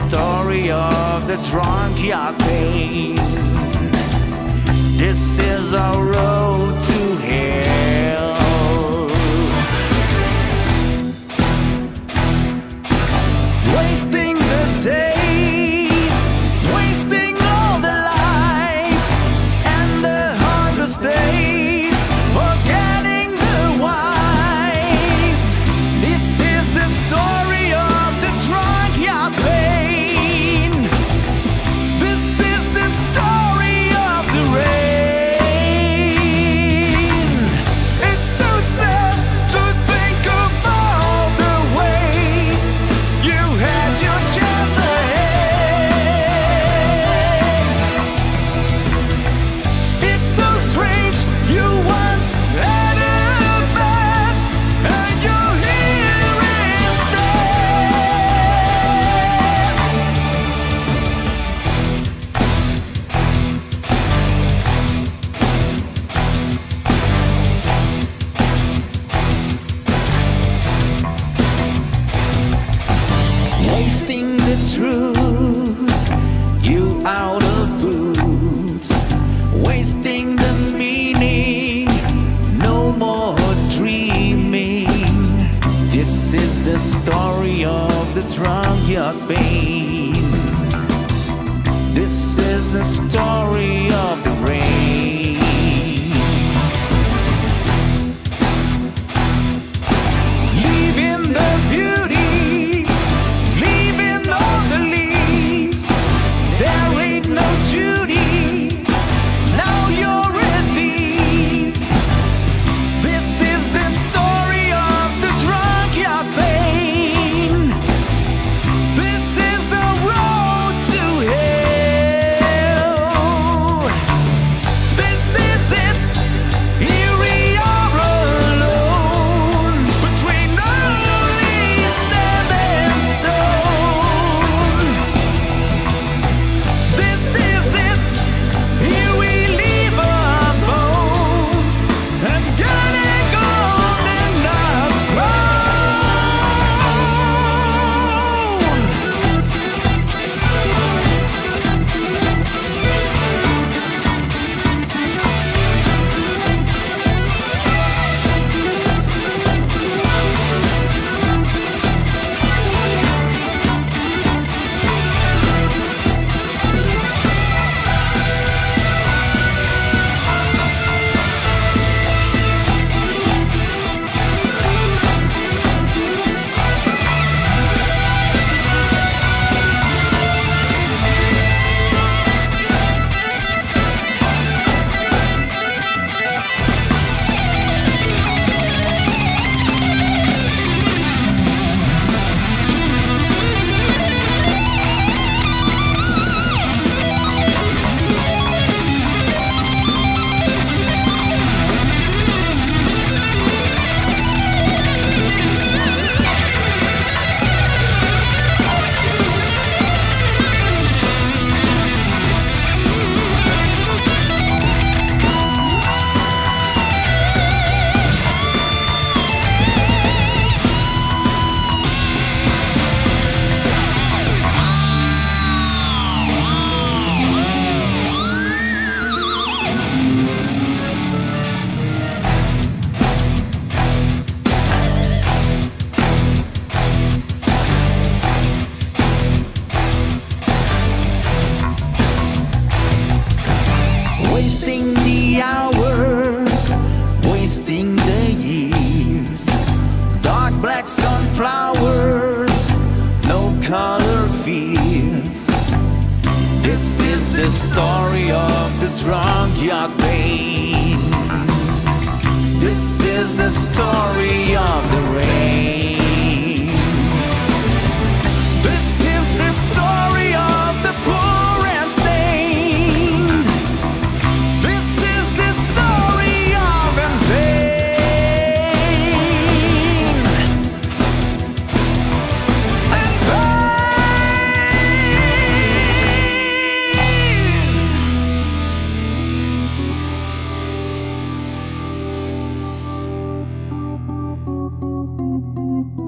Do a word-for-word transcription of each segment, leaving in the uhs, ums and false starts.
story of the drunk yacht pain. This is our road to hell. Wasting the days, wasting all the lives and the hundred days, forgetting the wise. This is the story of the drunk yacht pain. This is the story of the rain. It's so sad to think of all the ways you had your chance ahead. It's so strange you once had a bad and you're here instead. Wasting the truth, you out of boots. Wasting the meaning, no more dreaming. This is the story of the drunk yacht pain. This is the story of the rain. Leaving the beauty, leaving all the leaves. There ain't no Judy, now you're a thief. This is the story of the drunk yacht pain. This is a road to hell. This is it, here we are alone, between only sand and stone. This is it, here we leave our bones, and getting old and not grown. Wasting the hours, wasting the years. Dark black sunflowers, no color fears. This is the story of the drunk yacht pain. This is the story of the rain. This is the story of the poor and stained. This is the story of and pain. And pain.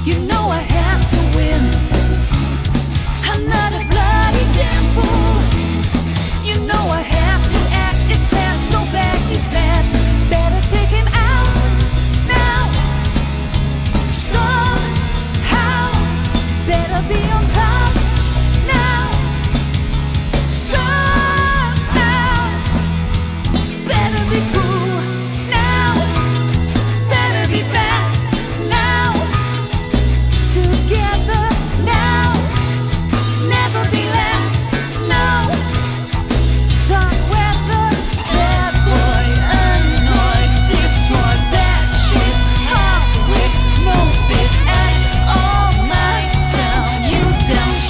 You know I have to win. I'm not a bloody damn fool. You know I have to act. It sounds so bad, he's mad. Better take him out now. Somehow, better be on top now. Somehow, better be cool now. Better be fast now. Together now. Never be last, no. Dark weather, bad boy, annoyed, destroy that shit, half with no fit, and all night down, you down,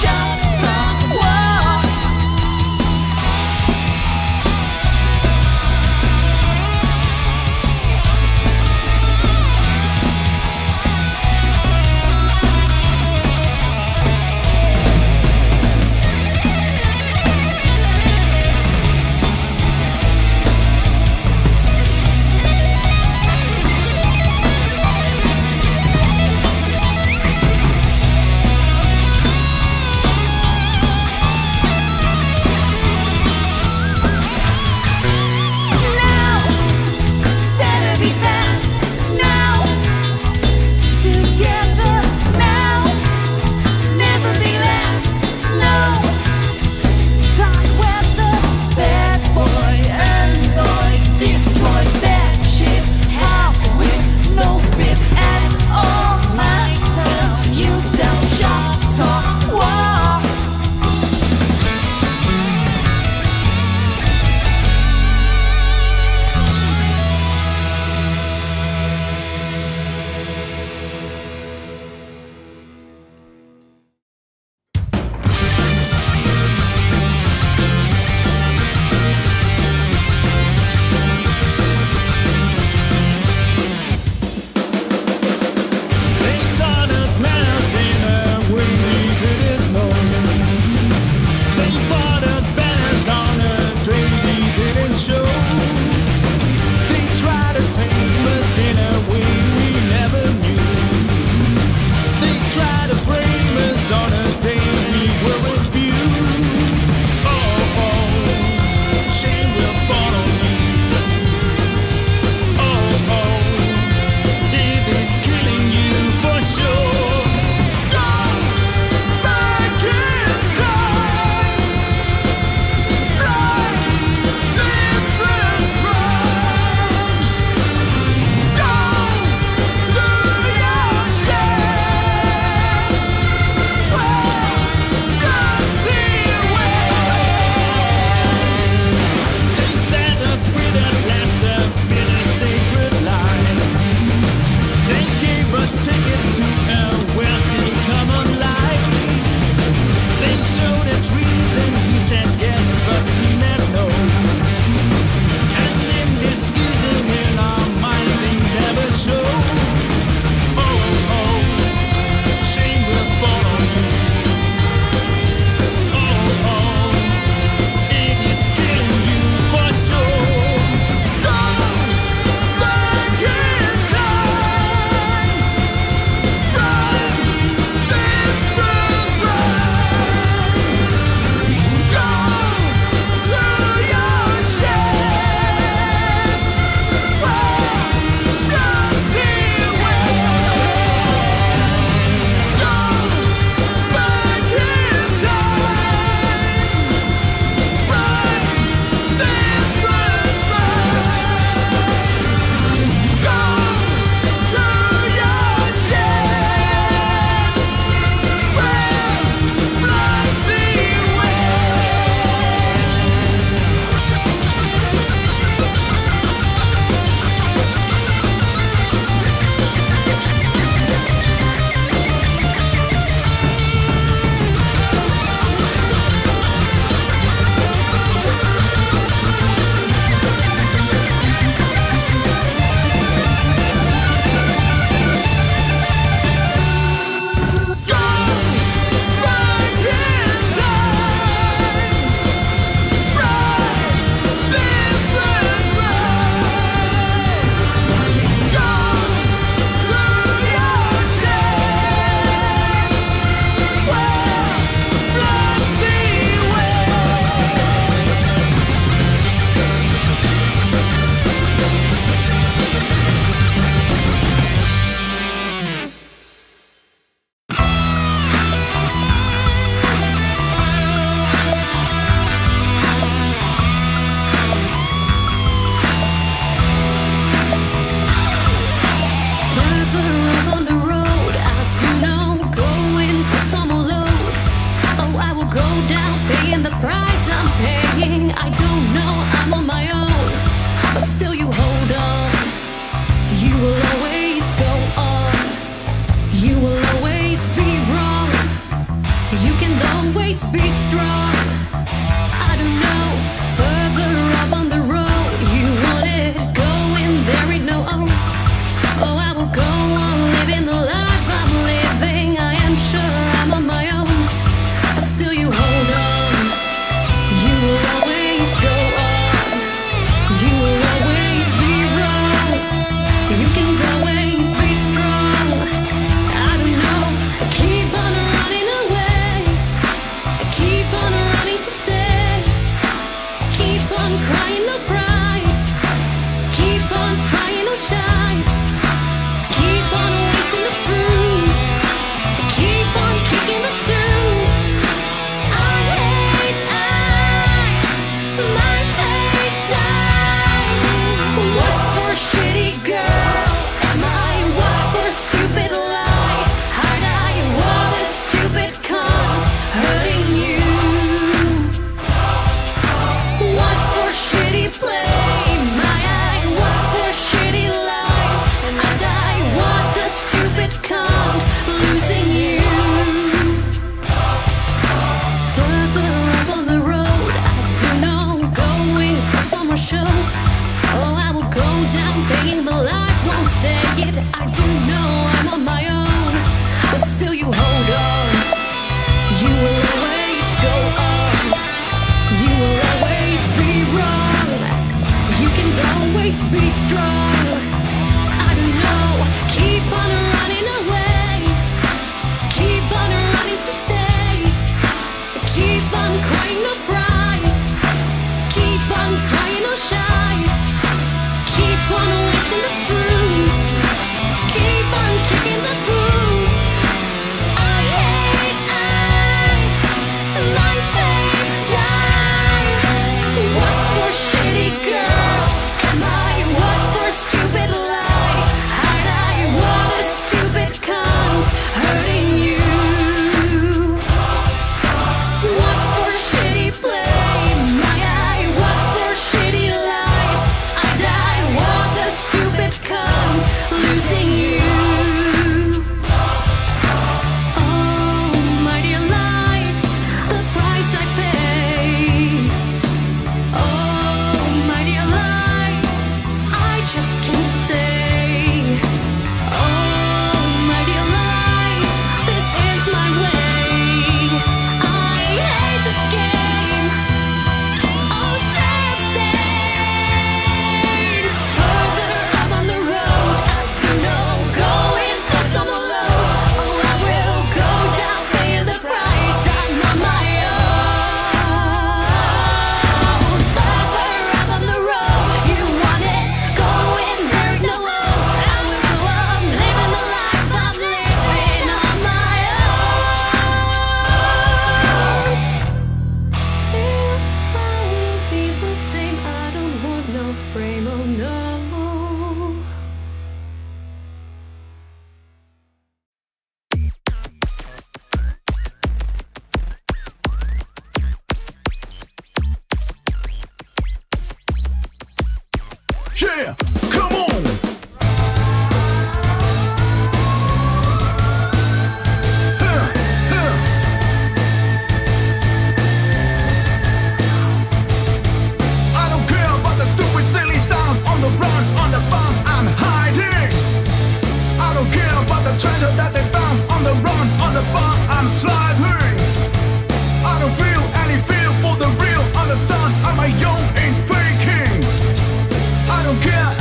always be strong. I don't know, further up on the road, you want it, going there ain't no oh. Oh, I will go on living the life I'm living. I am sure I'm on my own, but still you hold on. You will always go on. You will always be wrong. You can always be strong. I don't know, keep on running away. Keep on running to stay. Keep on crying, no pride. Keep on trying to shine. Keep on wasting the truth. Keep on kicking the tune. I hate I, my fate die. What's for a shitty girl? Am I what for a stupid lie? Hard I, what a stupid cunt, hurting you. What's for a shitty play? My eye, what for a shitty life? And I, what a stupid cunt, losing you. Further up on the road, I don't know, going for summer show. Oh, I will go down begging, but life won't take it. I do know I'm on my own, but still you hold on. You will always go on. You will always be wrong. You can always be strong. I don't know, keep on running away. Keep on running to stay. Keep on crying, no pride. Keep on trying to shine. Keep on wasting the truth. Keep on kicking the boot. I hate I, my fate die. What's for a shitty girl? Am I what for a stupid lie? Hard I, what a stupid cunt, hurting you. What's for a shitty play? My eye, what for a shitty life? I die, what a stupid cunt, losing you. Oh, my dear life, the price I pay. Oh, my dear life, I just can't stay. Oh, my dear life, this is my way. I hate this game. Oh, sharp stains. Further up on the road, I do know, going for some load. Oh, I will go down paying the price. I'm on my own. Further up on the road, you want it, going there ain't no oh. I will go on living the life I'm living on my own. Still, I will be the same. I don't want no frame, oh no. Yeah, come on. Huh, huh. I don't care about the stupid, silly sound on the run, on the bump, I'm hiding. I don't care about the treasure that they found on the run, on the bump, I'm sliding. I don't feel any feel for the real on the sun, on my own ain't faking. I don't care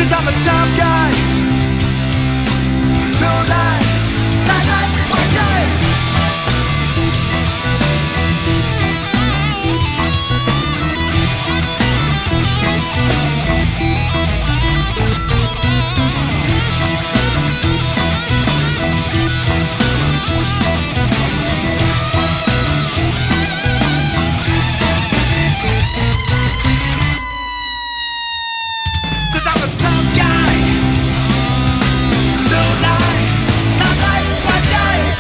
Cause I'm a tough guy. Don't lie, lie, lie, my guy. Cause I'm a tough guy. Don't lie, not like my die.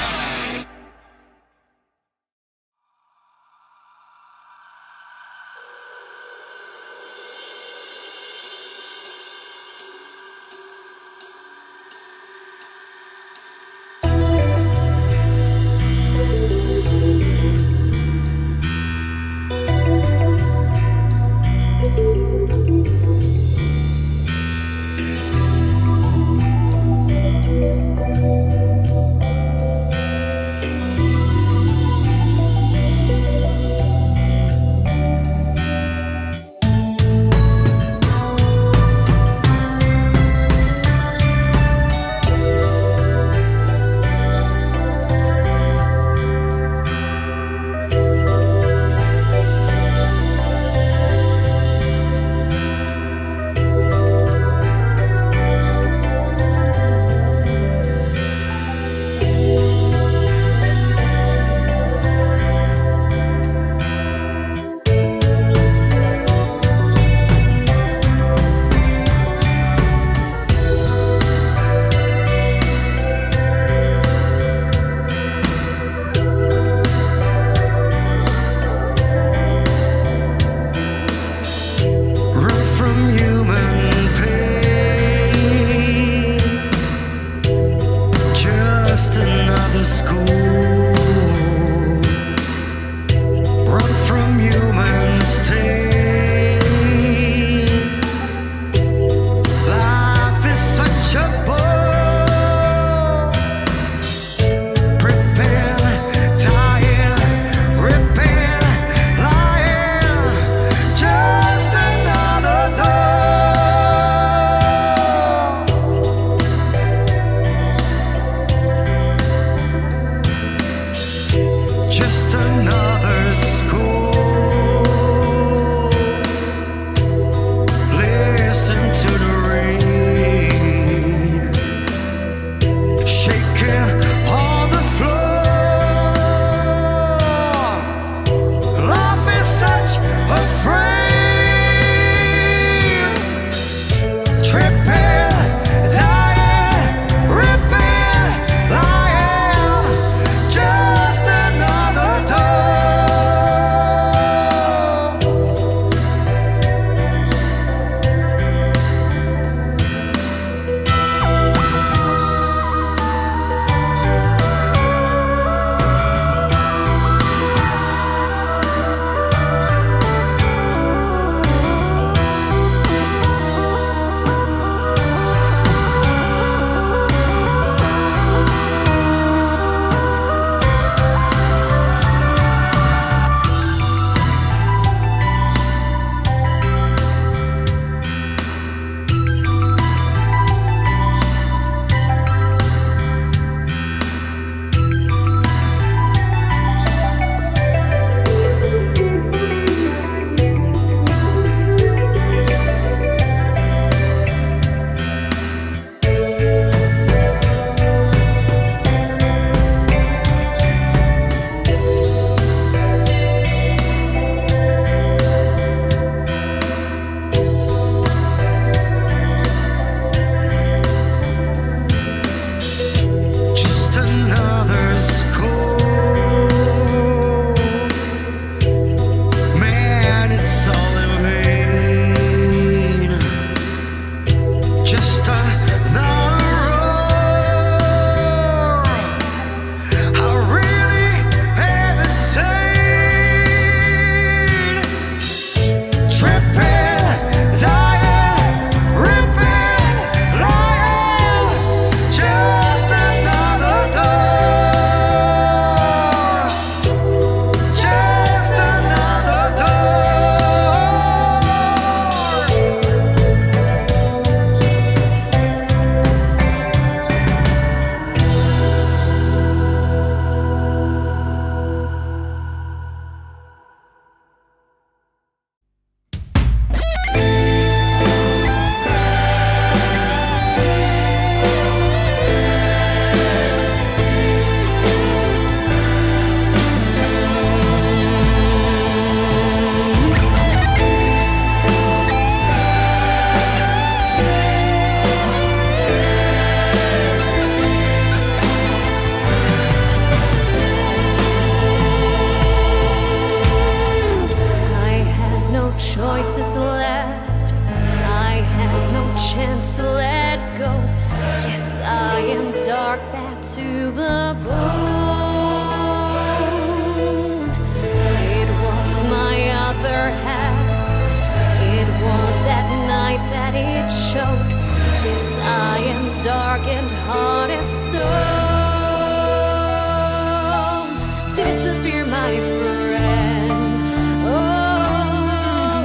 choices left. I had no chance to let go. Yes, I am dark back to the bone. It was my other half. It was at night that it showed. Yes, I am dark and hard as stone. Disappear, my friend. Oh,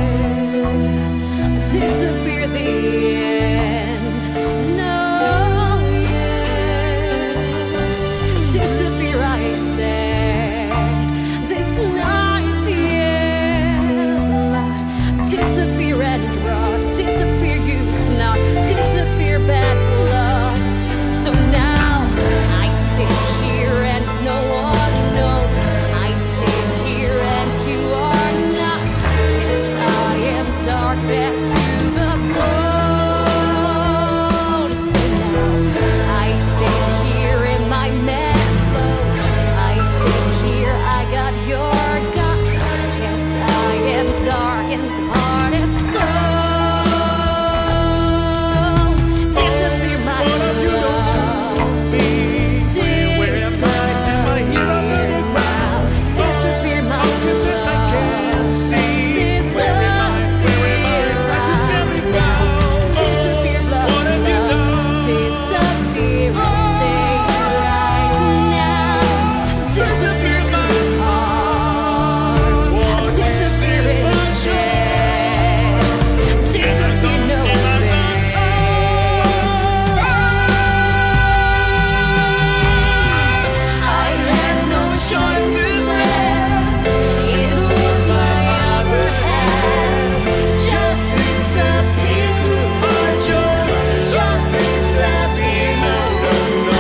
yeah. Disappear the end. No, yeah. Disappear, I said. This knife, yeah. Blood. Disappear and rot. Disappear, you snot. Disappear, bad blood. So now I sit here and no one knows. I sit here and you are not. Yes, I am dark back to the bone. So now I sit here in my mad flow. I sit here, I got your gut. Yes, I am dark and hard as stone. Disappear, my What have you done to love. me? Where am I? Am I here under the ground? Disappear, my How could that I can't see? Where am I? Where am I? I just can't be found. Disappear, love, What have you love. done? Disappear and stay right now. Disappear, my heart. Disappear in chance. Disappear, no I had no choices left. It was my other half. Just disappear, goodbye, joy. Just disappear, no, no, no.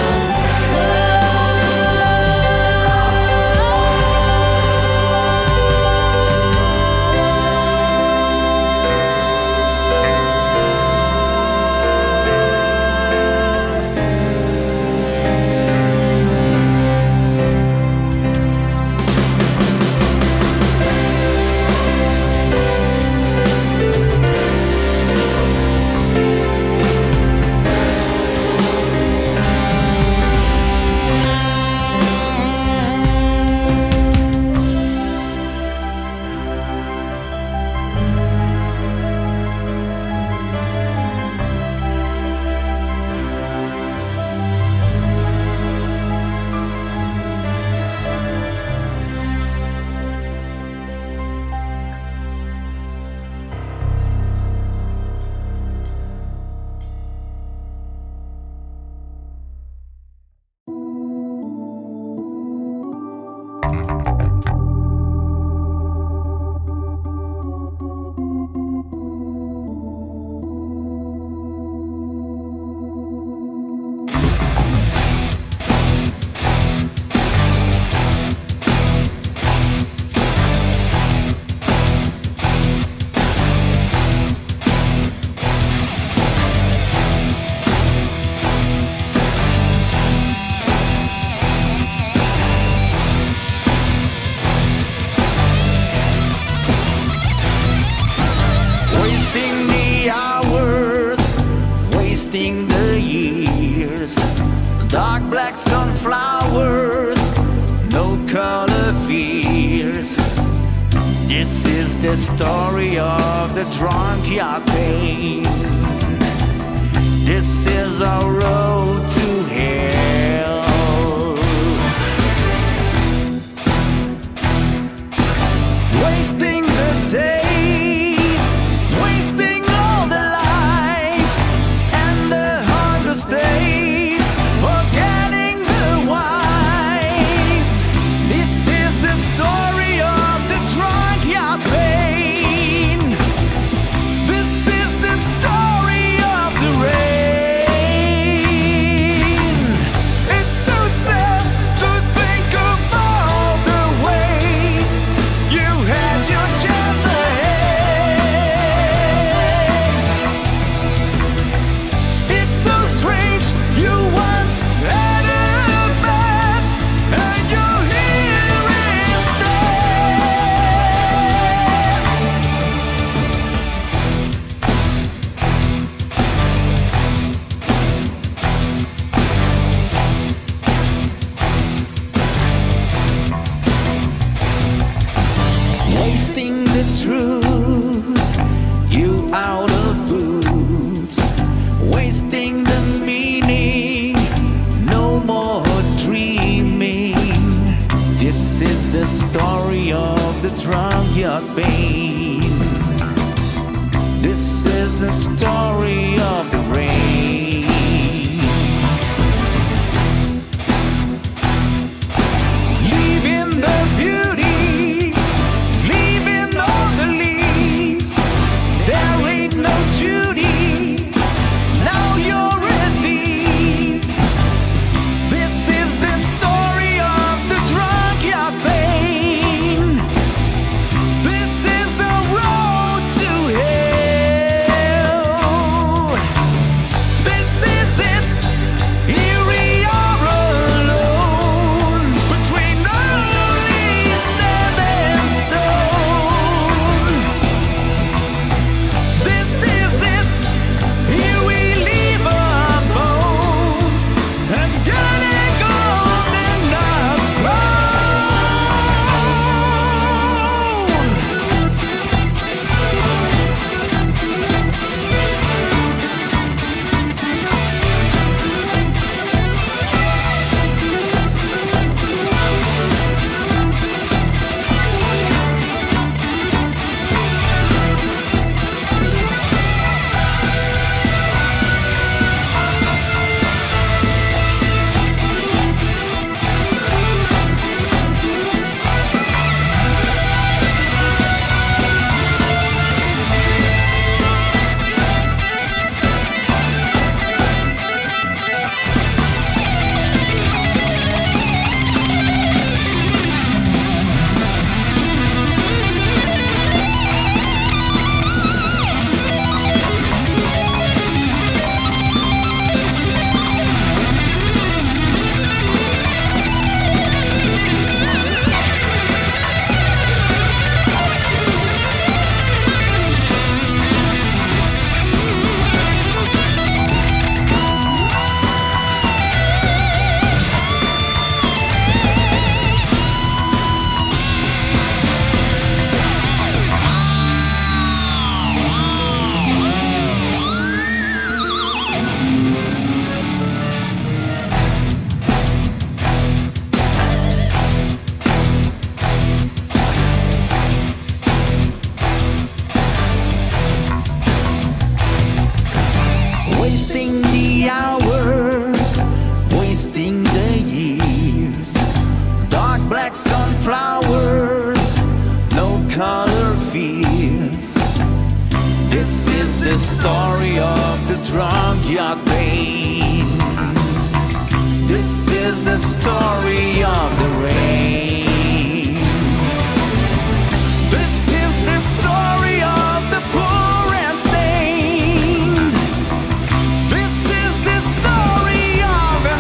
Wasting the hours, wasting the years. Dark black sunflowers, no color fears. This is the story of the drunk yachting. This is our road to hell. Wasting the days, wasting all the lives and the hardest days, forgetting the whys. This is the story of the drunk yacht pain. This is the story of the rain. the story of the rain. Leaving the beauty, leaving all the leaves. There ain't no Judy, now you're a thief. This is the story of the drunk yacht pain. This is a road to hell. This is it, here we are alone, between only seven stone. This is it, here we leave our bones, and getting old and not wasting the hours, wasting the years. Dark black sunflowers, no color fears. This is the story of the drunk yacht pain. This is the story of the rain. This is the story of the poor and stained. This is the story of in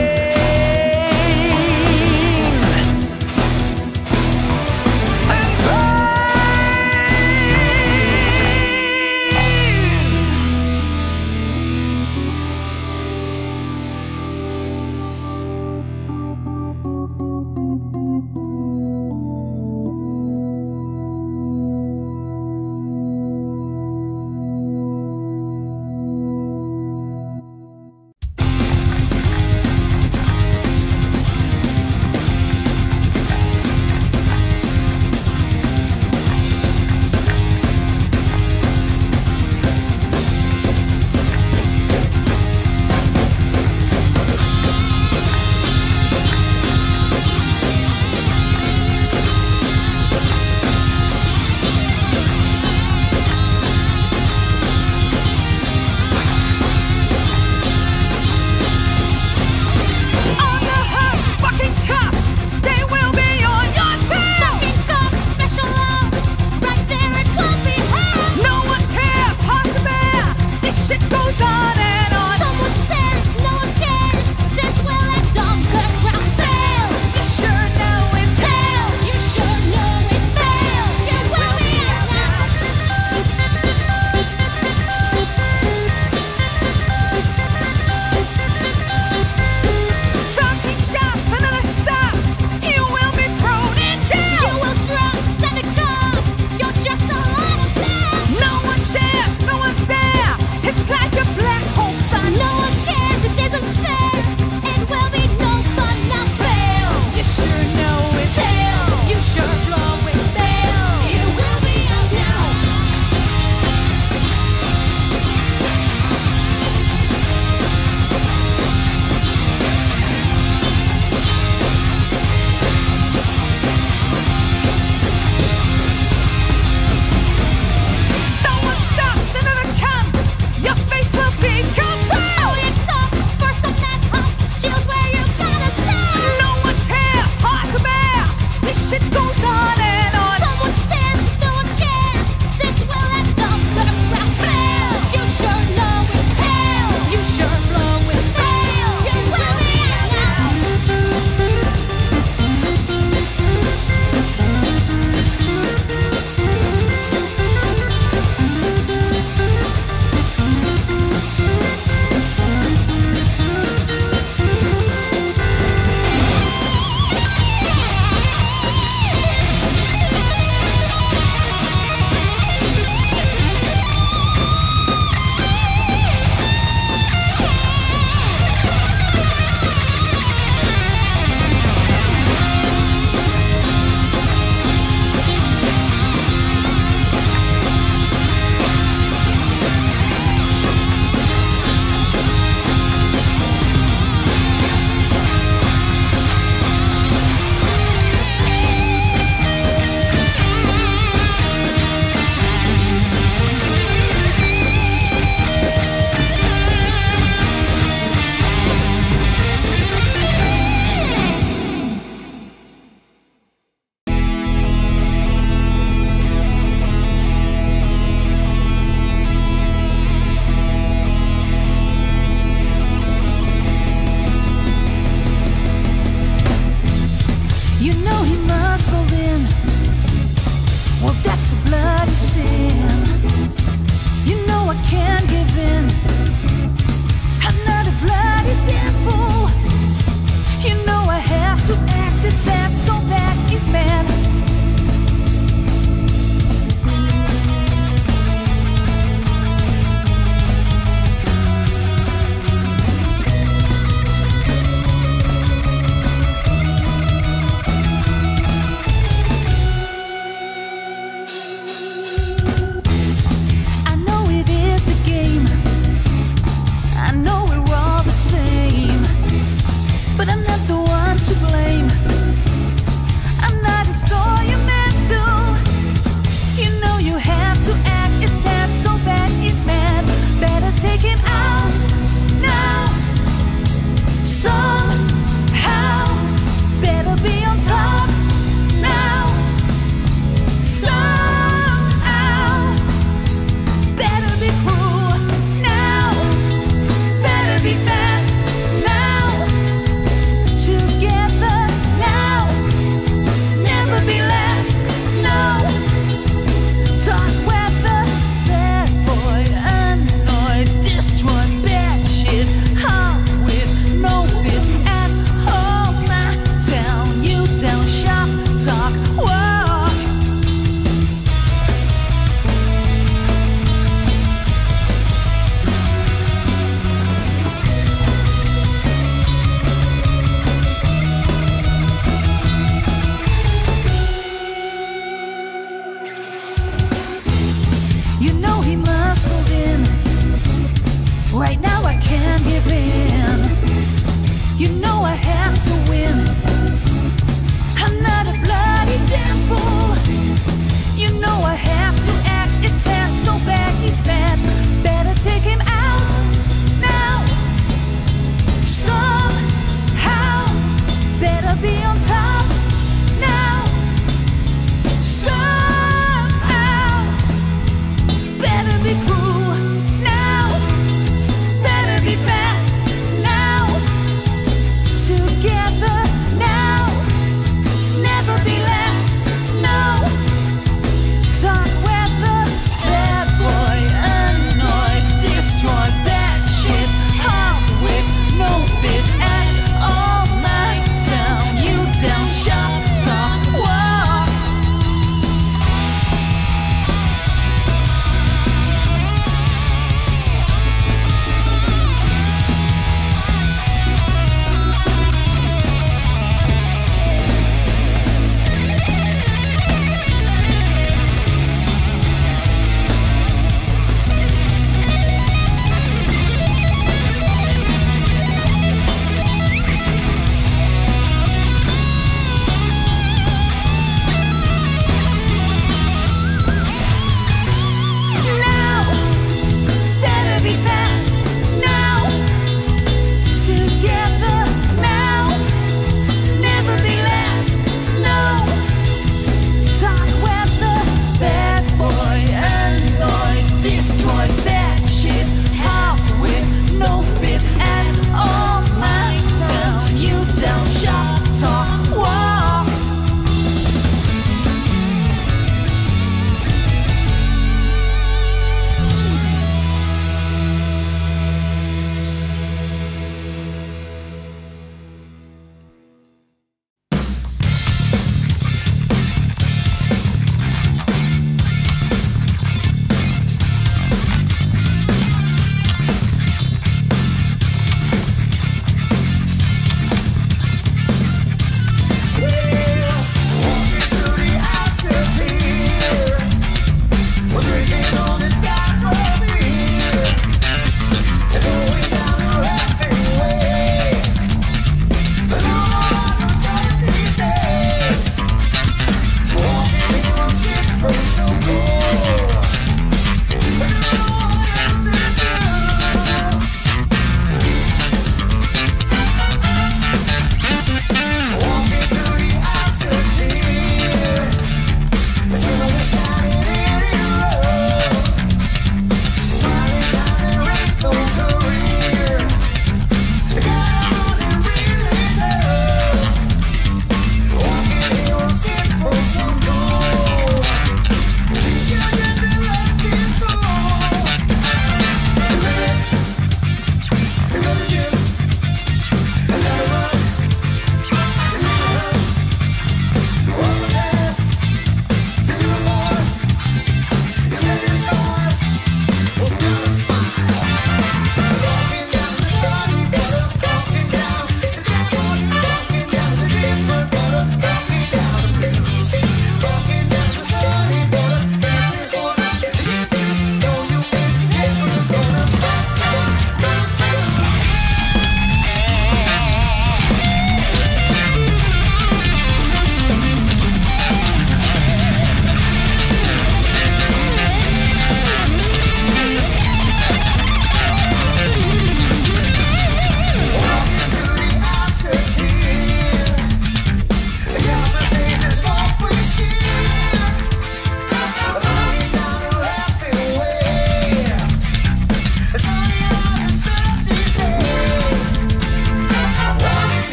pain. And pain. give in. You know I have to win. I'm not a bloody damn fool. You know I have to act. It's sad, so bad he's mad. Better take him out now. Somehow, better be on top now. Somehow, better be cool now. Better be fast now. Together now.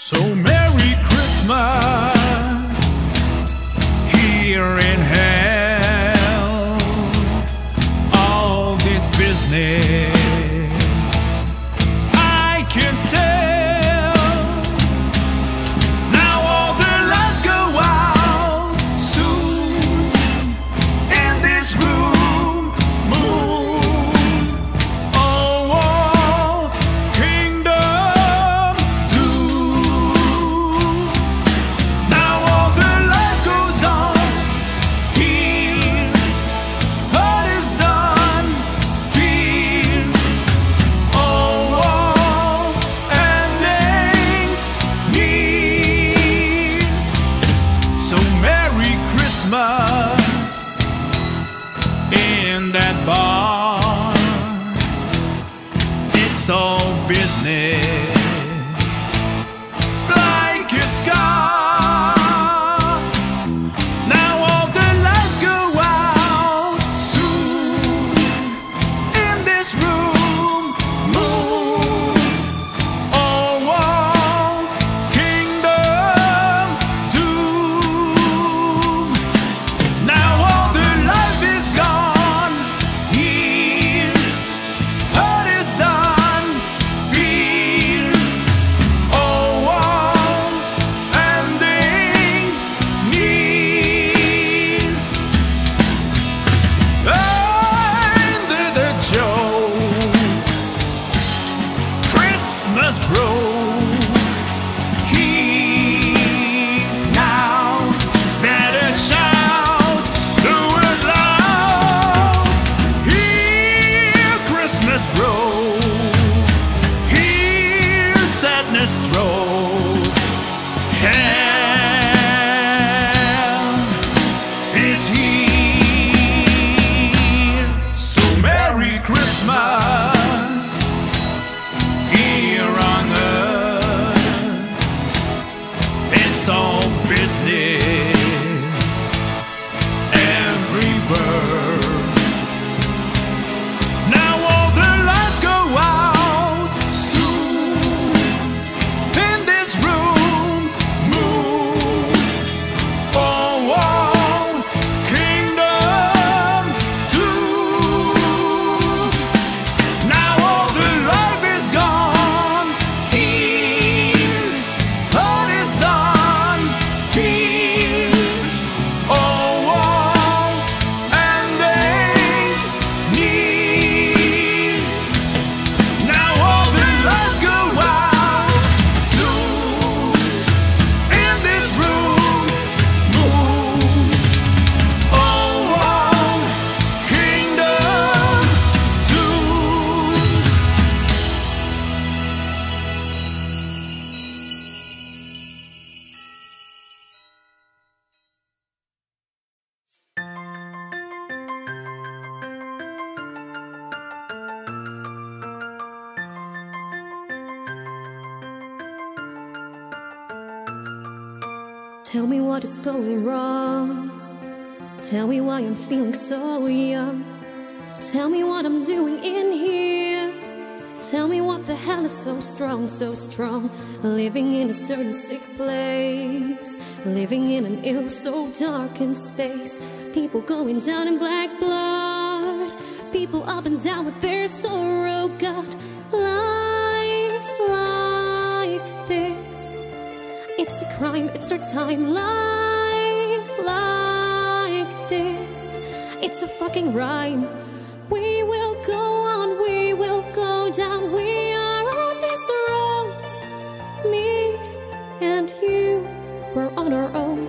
So Merry Christmas here in hell. All this business I can tell. Now all the lights go out soon in this room. Moon, oh, oh, kingdom doom. Now all the light goes on here. What is done? Fear, oh, oh, endings near. So Merry Christmas in that bar. It's all business, like a scar. Now all the lights go out soon in this room. Moon, oh, oh, kingdom doom. Now all the life is gone here. What is done? Fear, oh, oh, endings near. Ended the joke. Christmas broke. Here now, better shout the word loud. Here Christmas broke. Here sadness stroke. Hell is here. So Merry Christmas here on earth. It's all business, every word. Now all the lights go out soon in this room. Moon, oh, oh, kingdom doom. Now all the life is gone here. What is done? Fear, oh, oh, endings near. Now all the lights go out soon in this room. Moon, oh, oh, kingdom doom. Tell me what is going wrong. Tell me why I'm feeling so young. Tell me what I'm doing in here. Tell me what the hell is so strong, so strong. Living in a certain sick place. Living in an ill so dark in space. People going down in black blood. People up and down with their sorrow. God, life like this. It's a crime, it's our time. Life like this. It's a fucking rhyme. We will go on, we will go down. We are on this road. Me and you, we're on our own.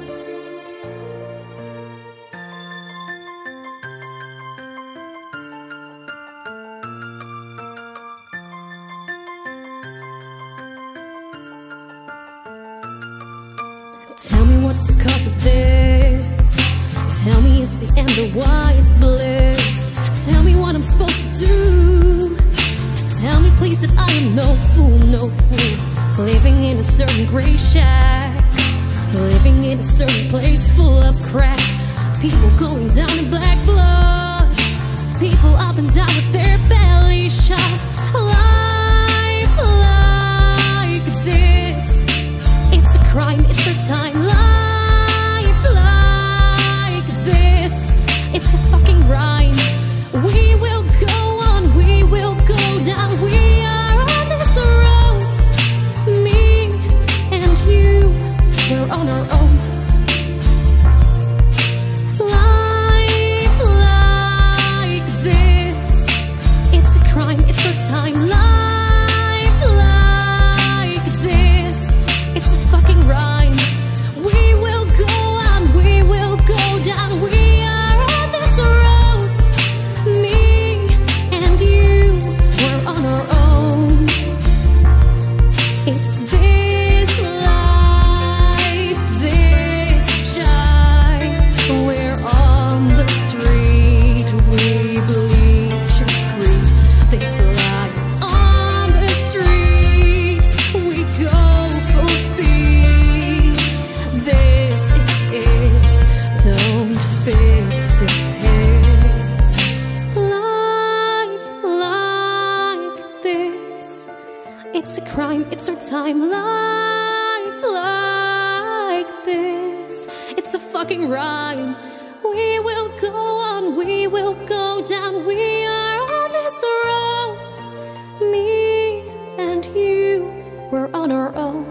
Tell me what's the cause of this. Tell me it's the end or why it's bliss. Tell me what I'm supposed to do. Tell me please that I am no fool, no fool. Living in a certain gray shack. Living in a certain place full of crack. People going down in black blood. People up and down with their belly shots. Life like this. our time. Life like this, it's a fucking rhyme. We will go on, we will go down. We are on this road, me and you, we're on our own. Life like this, it's a crime, it's our time. Life like this, it's a fucking rhyme. We will go on, we will go down. We are on this road, me and you, we're on our own. It's this life, this jive. We're on the street, we bleed just greed. This life on the street, we go full speed. This is it, don't fit this hit. Life like this, it's a crime, it's our time. Life like this, it's a fucking rhyme. We will go on, we will go down. We are on this road, me and you, we're on our own.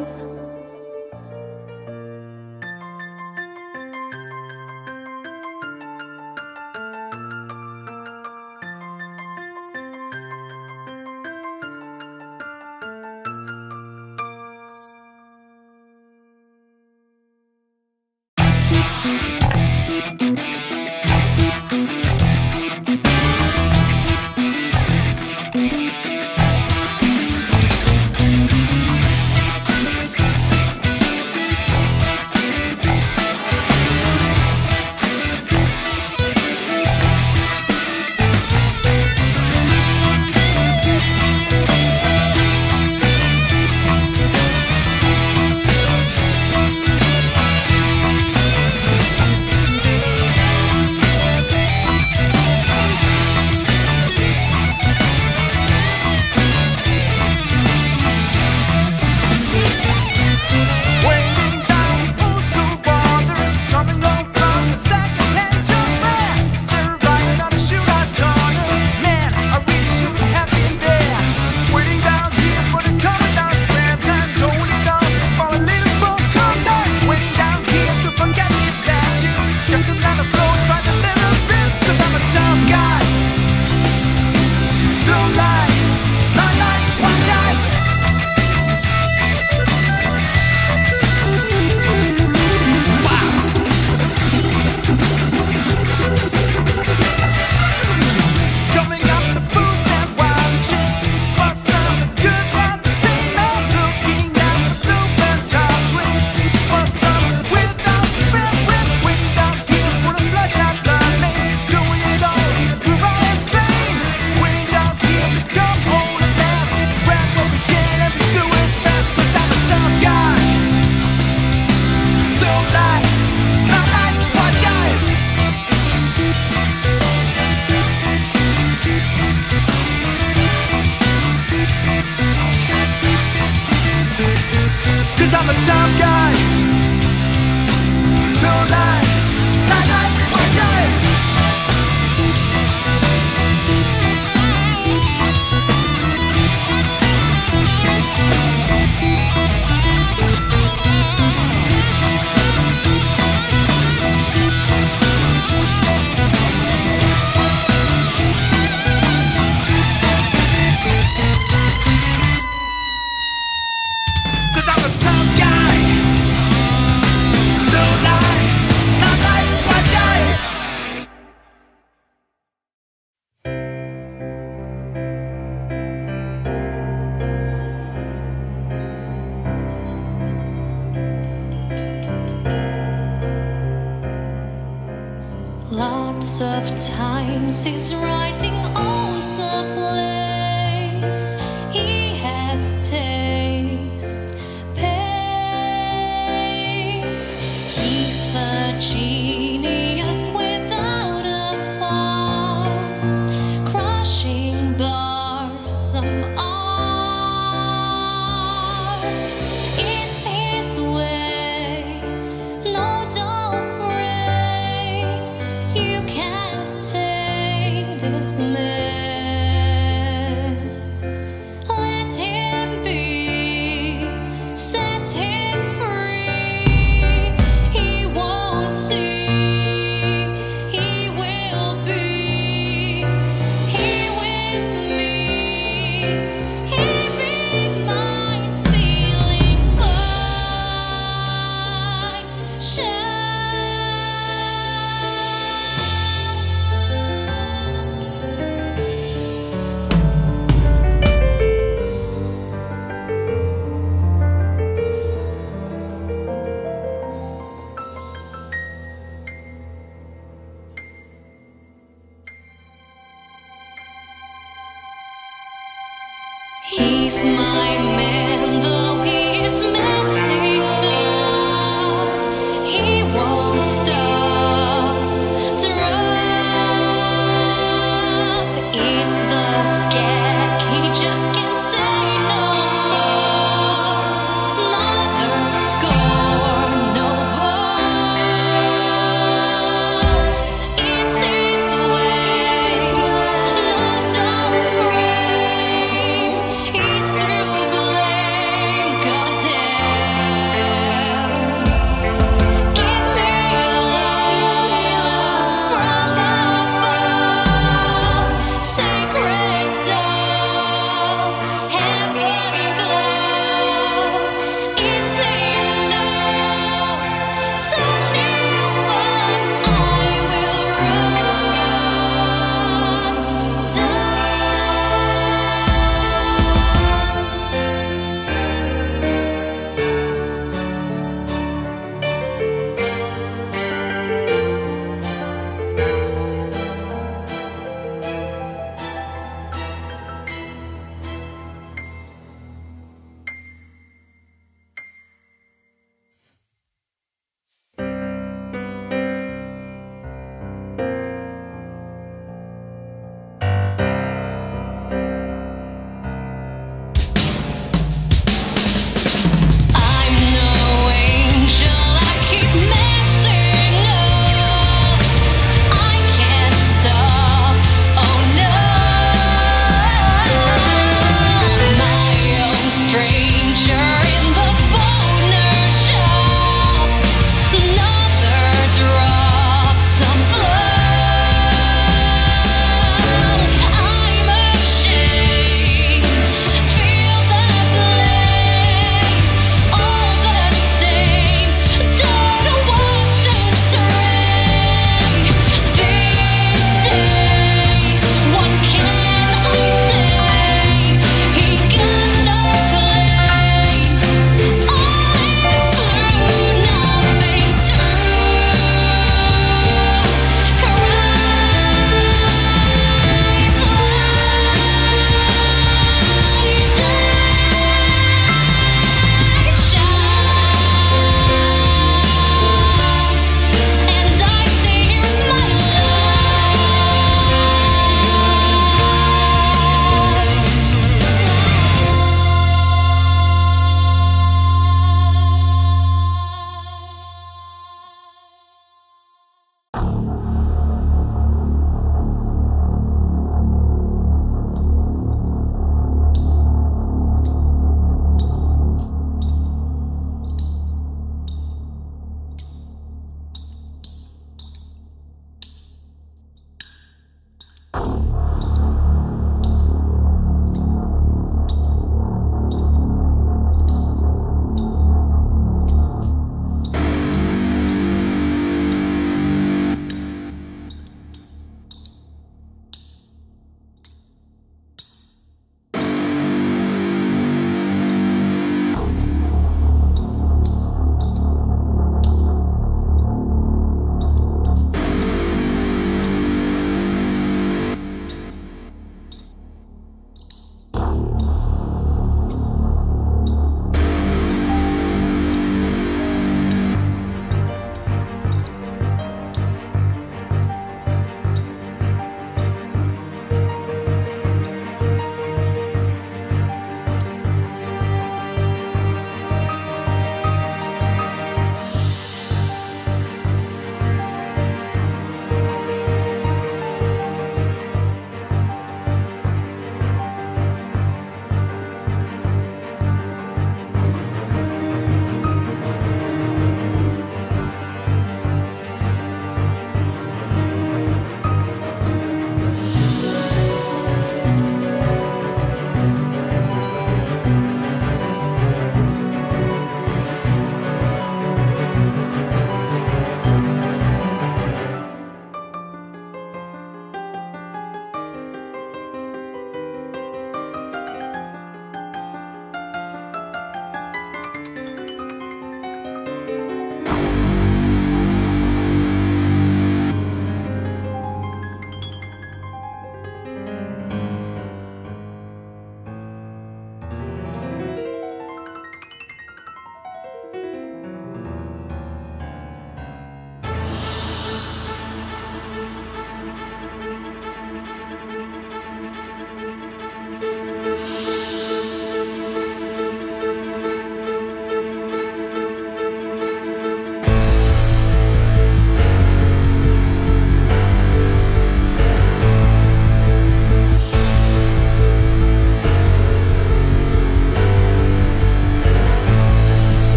I'm a tough guy. Don't lie, lie, lie, or die. Cause I'm a tough guy. Don't lie, not lie, or die. Lots of times he's writing owns the place. He has taste, pace. He's the genius without a fuss, crushing bars, some art. It's his way, He's my man, though he is messing up. He won't stop to run. It's the skag, he just can't say no more. Another score, no more. It's his way, not afraid. He's too blind.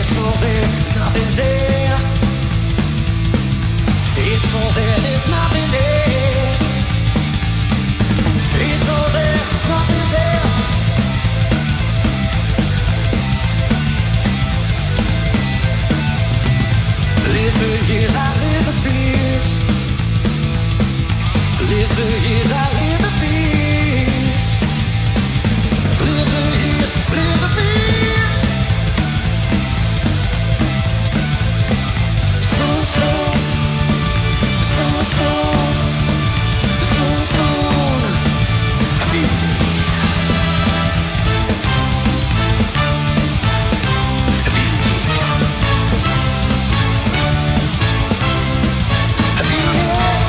It's all there, nothing there. It's all there, there's nothing there. It's all there, nothing there. Live the years, I live the fears. Live the years, I live the fears. Live the years, live the fears. Spoon, spoon, spoon, spoon, spoon, spoon. A beauty. A beauty. A beauty.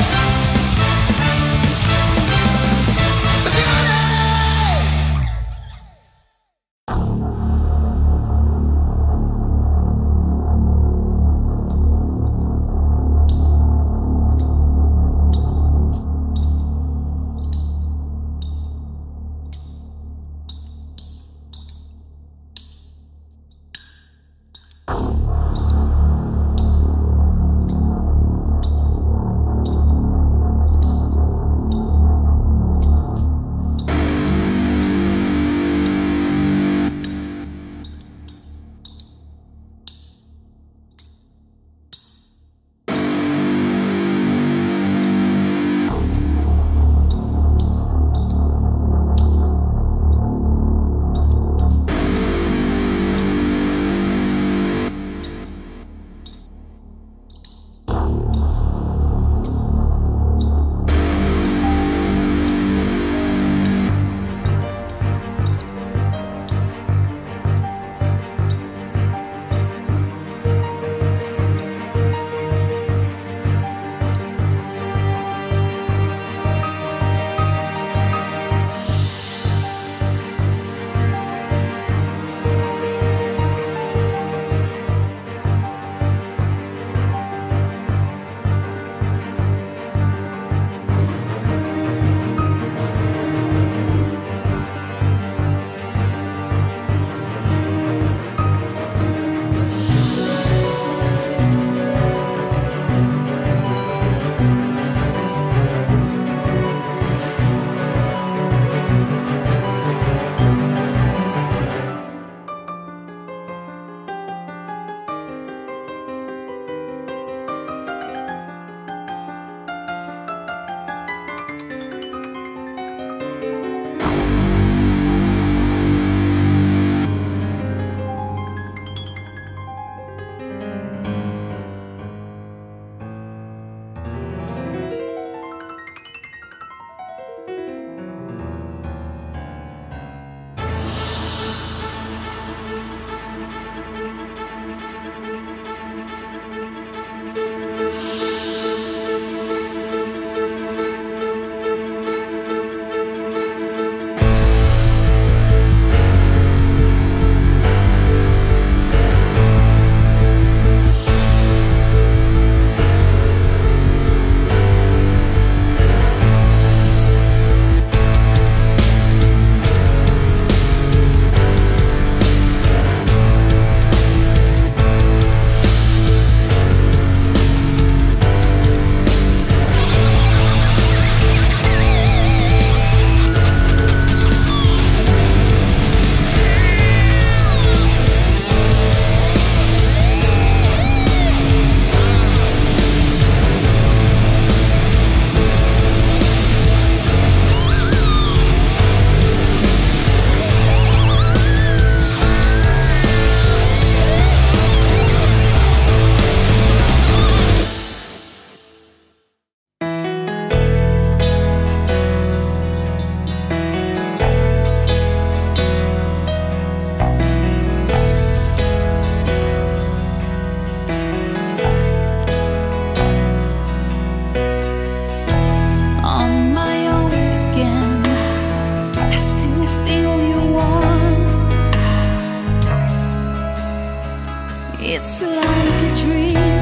It's like a dream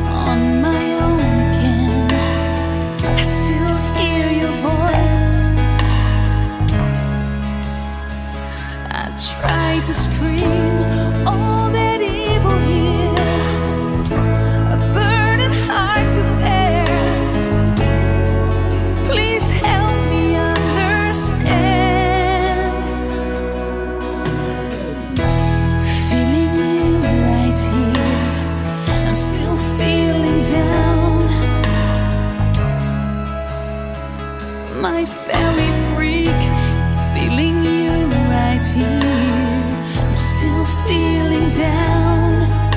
on my own again. I still hear your voice. I try to scream all that evil my fairy freak, feeling you right here. I'm still feeling down.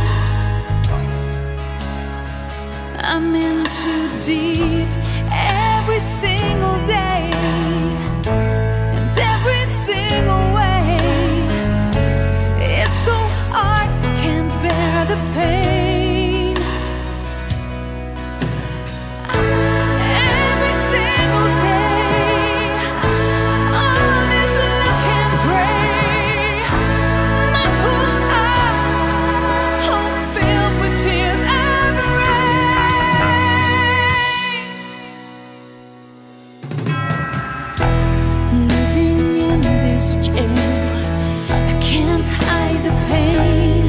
I'm in too deep every single day and every single way. It's so hard, can't bear the pain. Every single day, all is looking gray. My poor eyes, all filled with tears and rain. Living in this jail, I can't hide the pain.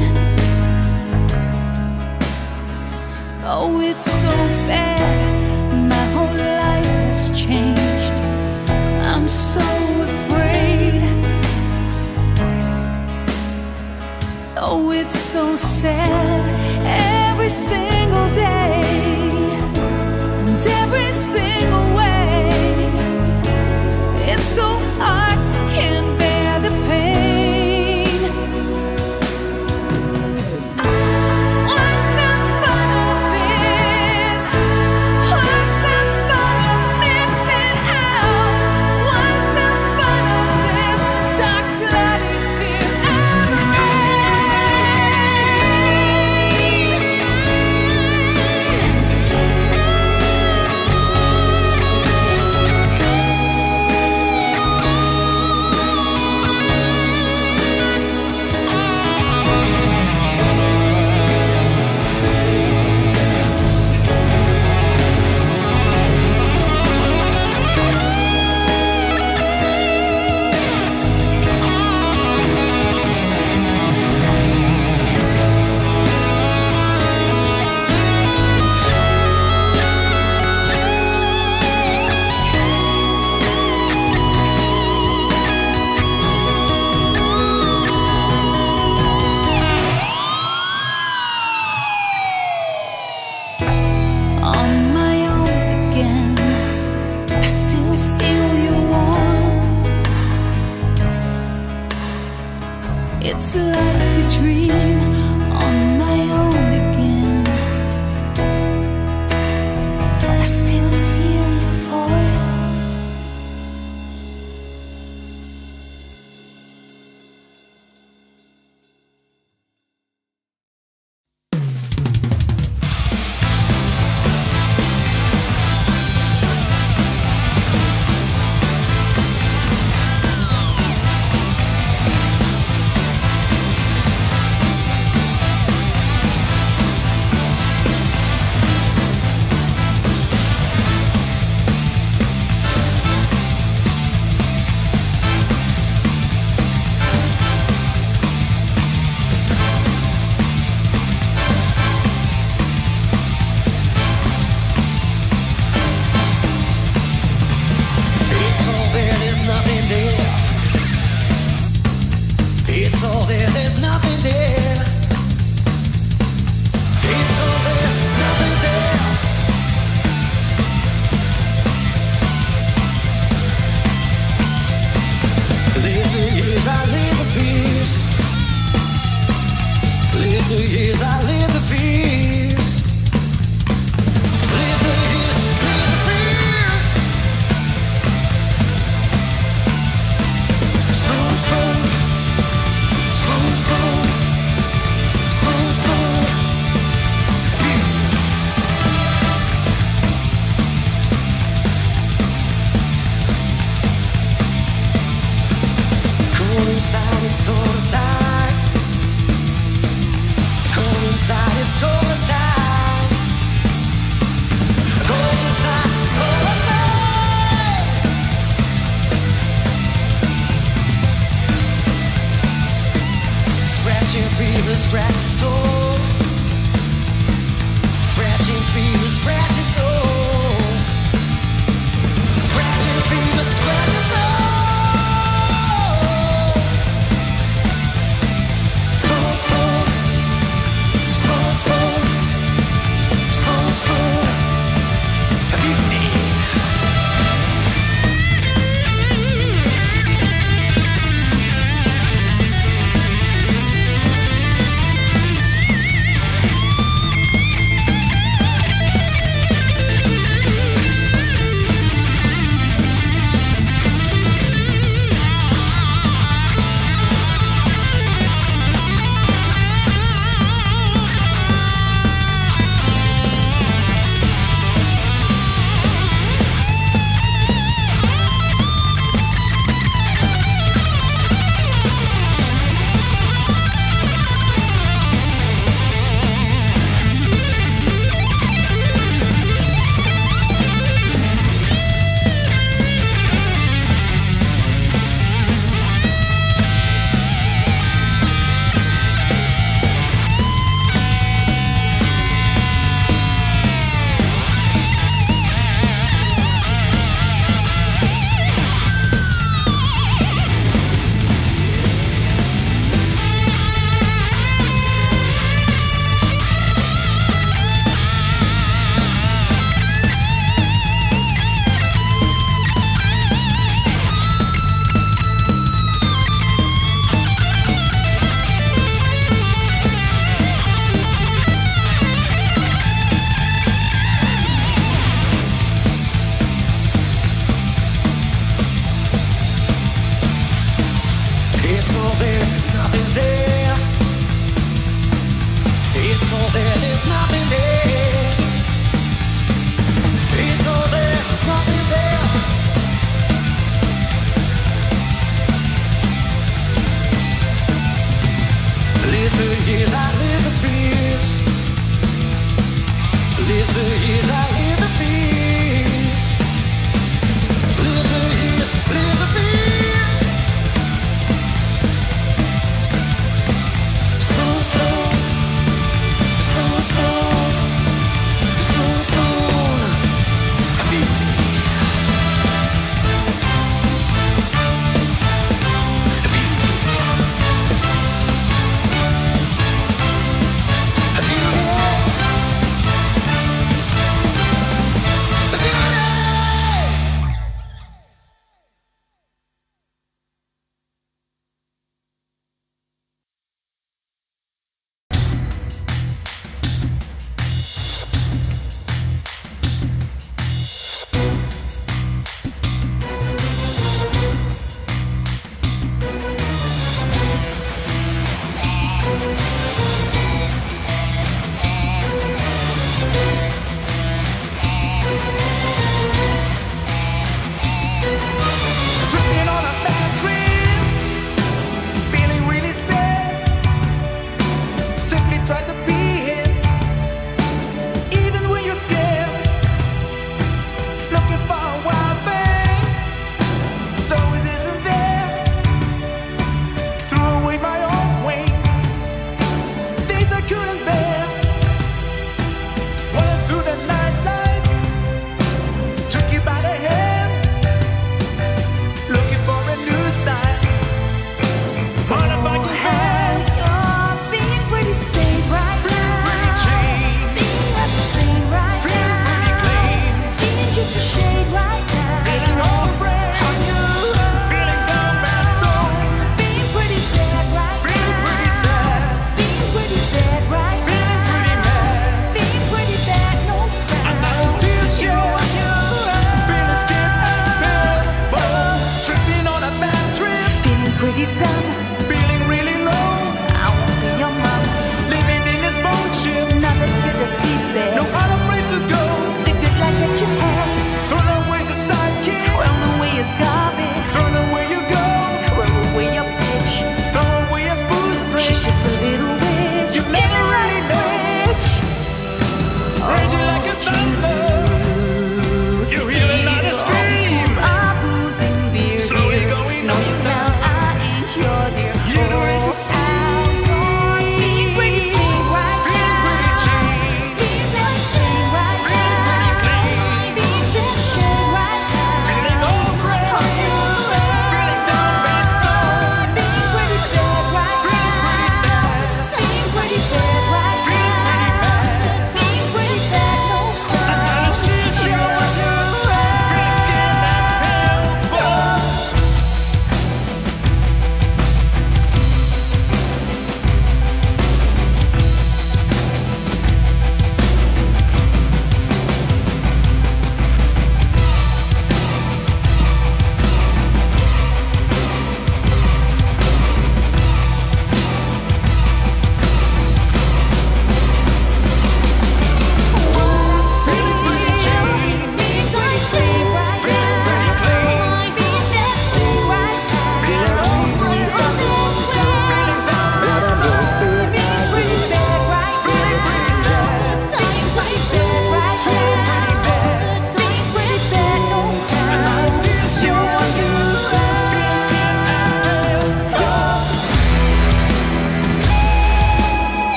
Oh, it's so bad, my whole life has changed. I'm so afraid. Oh, it's so sad, every single day and every single way. It's so hard, can't bear the pain. What's the fun of this? What's the fun of missing out? What's the fun of this? Dark bloody tears and rain.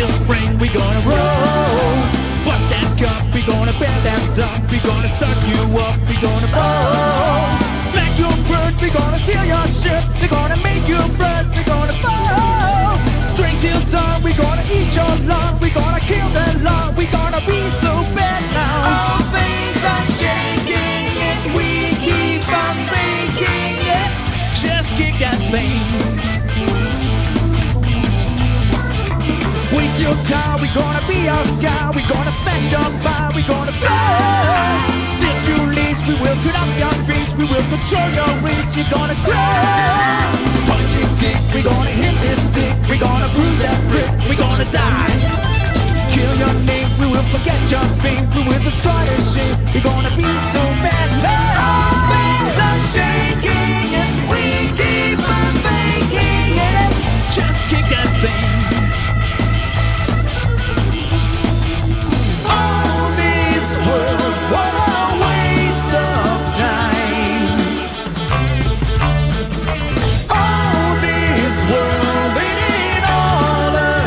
feel spring, we gonna roll. Bust that cup, we gonna bear that dump, we gonna suck you up, we gonna roll. Smack your bird, we gonna steal your shit, we gonna make you blood, we gonna fall. Drink till dawn, we gonna eat your lung, we gonna kill the law, we gonna be so bad now. All things are shaking, it's we keep on faking it. Just kick that thing. Waste your car, we gonna be our sky, we gonna smash your bar, we gonna blow. Steal your leash, we will put up your face, we will control your race, you're gonna grow. Punch and kick, we gonna hit this stick, we gonna bruise that brick, we gonna die. Kill your name, we will forget your fame, we will destroy the shame, we're gonna be so bad. All things are shaking, it's we keep on faking it. Just kick that thing. All this world, what a waste of time. All this world, it ain't all a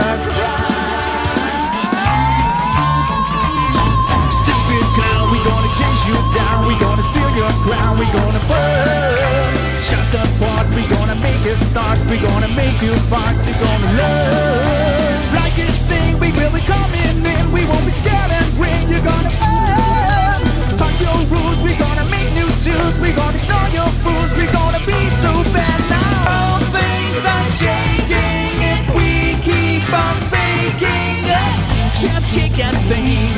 crime. Stupid clown, we gonna chase you down, we gonna steal your crown, we gonna burn. Shut up, part, we gonna make it start, we gonna make you fart, we gonna learn. Like this thing, we will be coming in, we won't be scared and grin, you're gonna earn. Fuck your rules, we gonna make new tunes, we gonna ignore your fools, we gonna be so bad now. All things are shaking, it's we keep on faking it. Just kick that thing.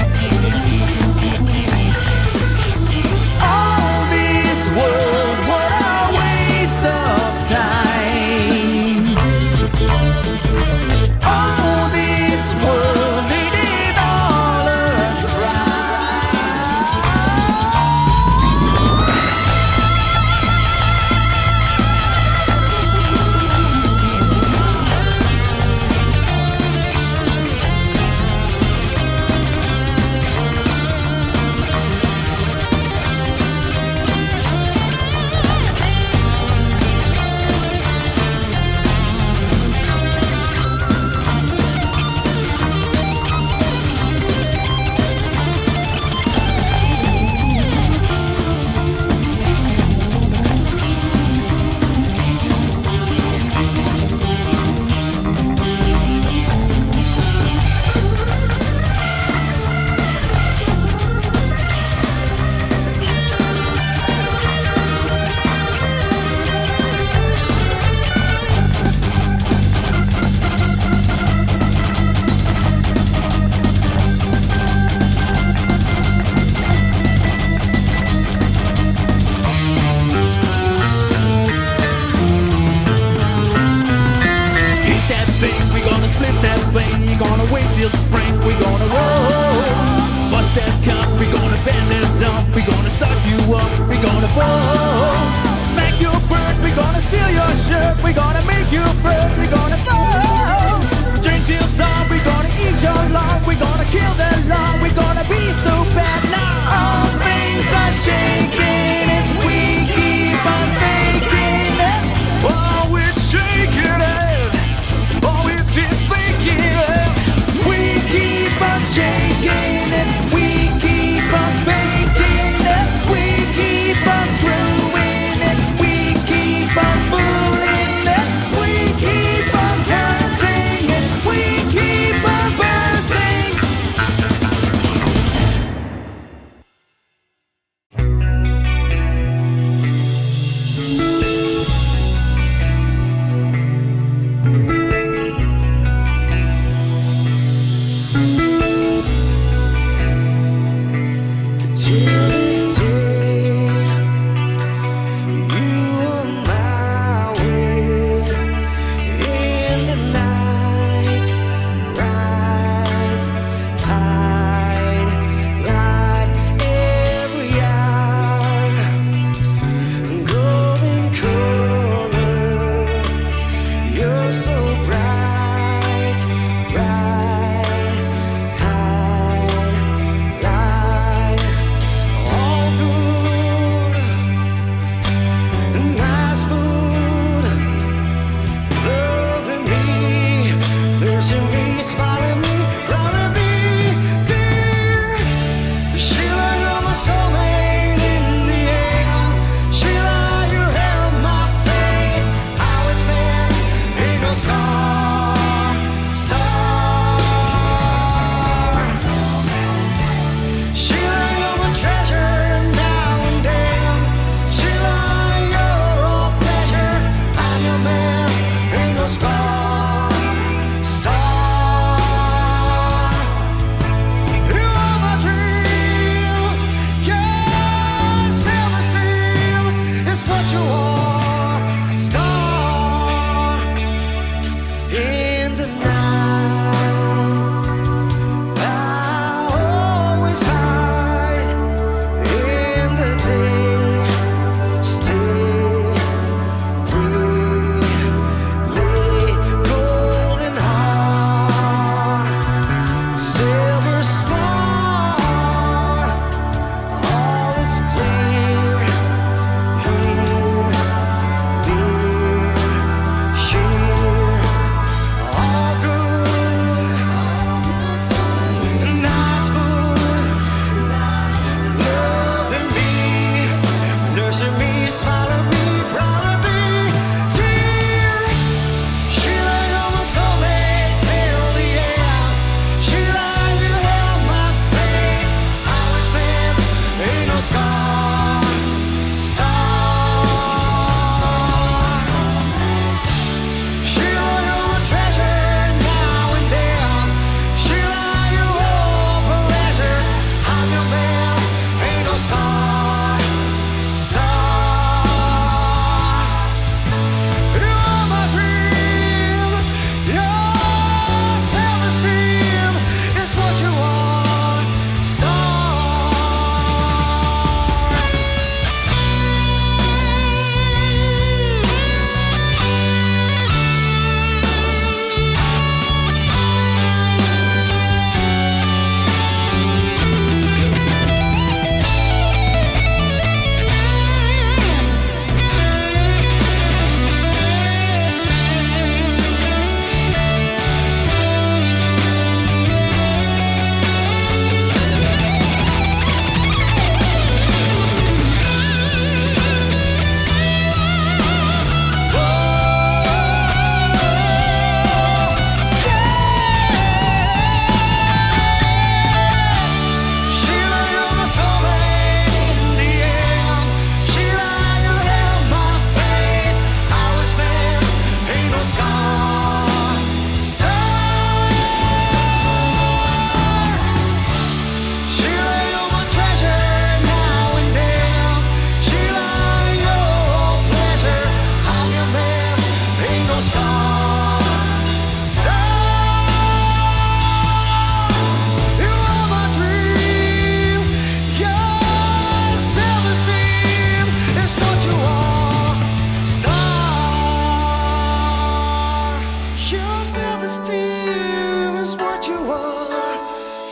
All this world, what a waste of time. All this world, it ain't all a crime. Hit that thing, we gonna split that thing, you're gonna wait till spring, we gonna roll. Bust that cup, we gonna bend that dump, we gonna suck you up, we gonna roll. Smack your bird, we gonna steal your shirt, we gonna make you bird, we gonna fall. Drink till dawn, we gonna eat your lung, we gonna kill the law, we gonna be so bad now. All things are shaking, it's we keep on faking it. Oh, we're shaking it, oh, it's it faking it. We keep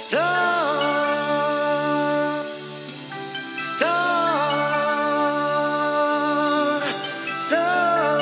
Star, star, star.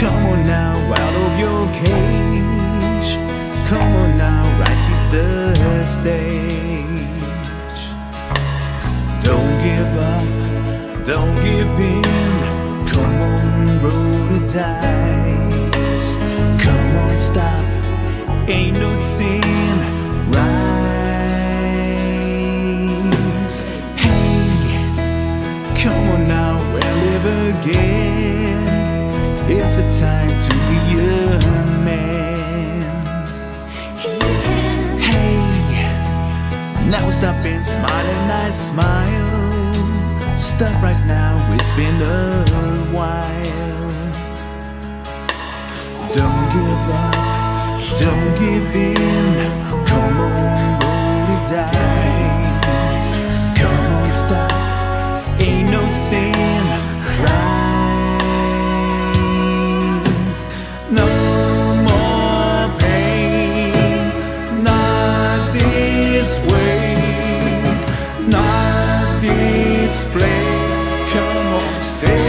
Come on now, out of your cage. Come on now, right here's the stage. Don't give up, don't give in. Come on, roll the dice. Come on, stop, ain't no sin. Rise. Hey, come on now, we'll live again. It's a time to be a man. Hey, now stop and smile and I smile. Stop right now, it's been a while. Don't give up, don't give in. Come on, roll the dice. Come on, stop, ain't no sin. Rise. No more pain, not this way, not this play. Come on, stay.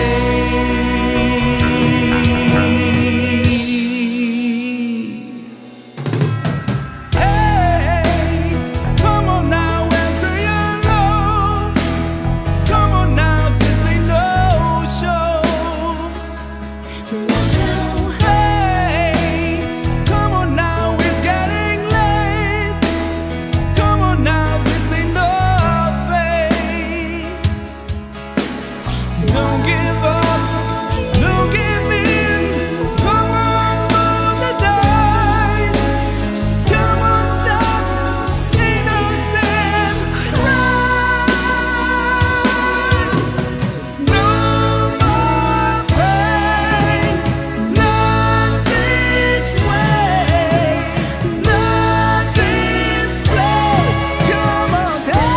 Don't give up, don't give in. Come on, roll the dice. Come on, stop, ain't no sin. Rise. No more pain, not this way, not this way. Come on, stay.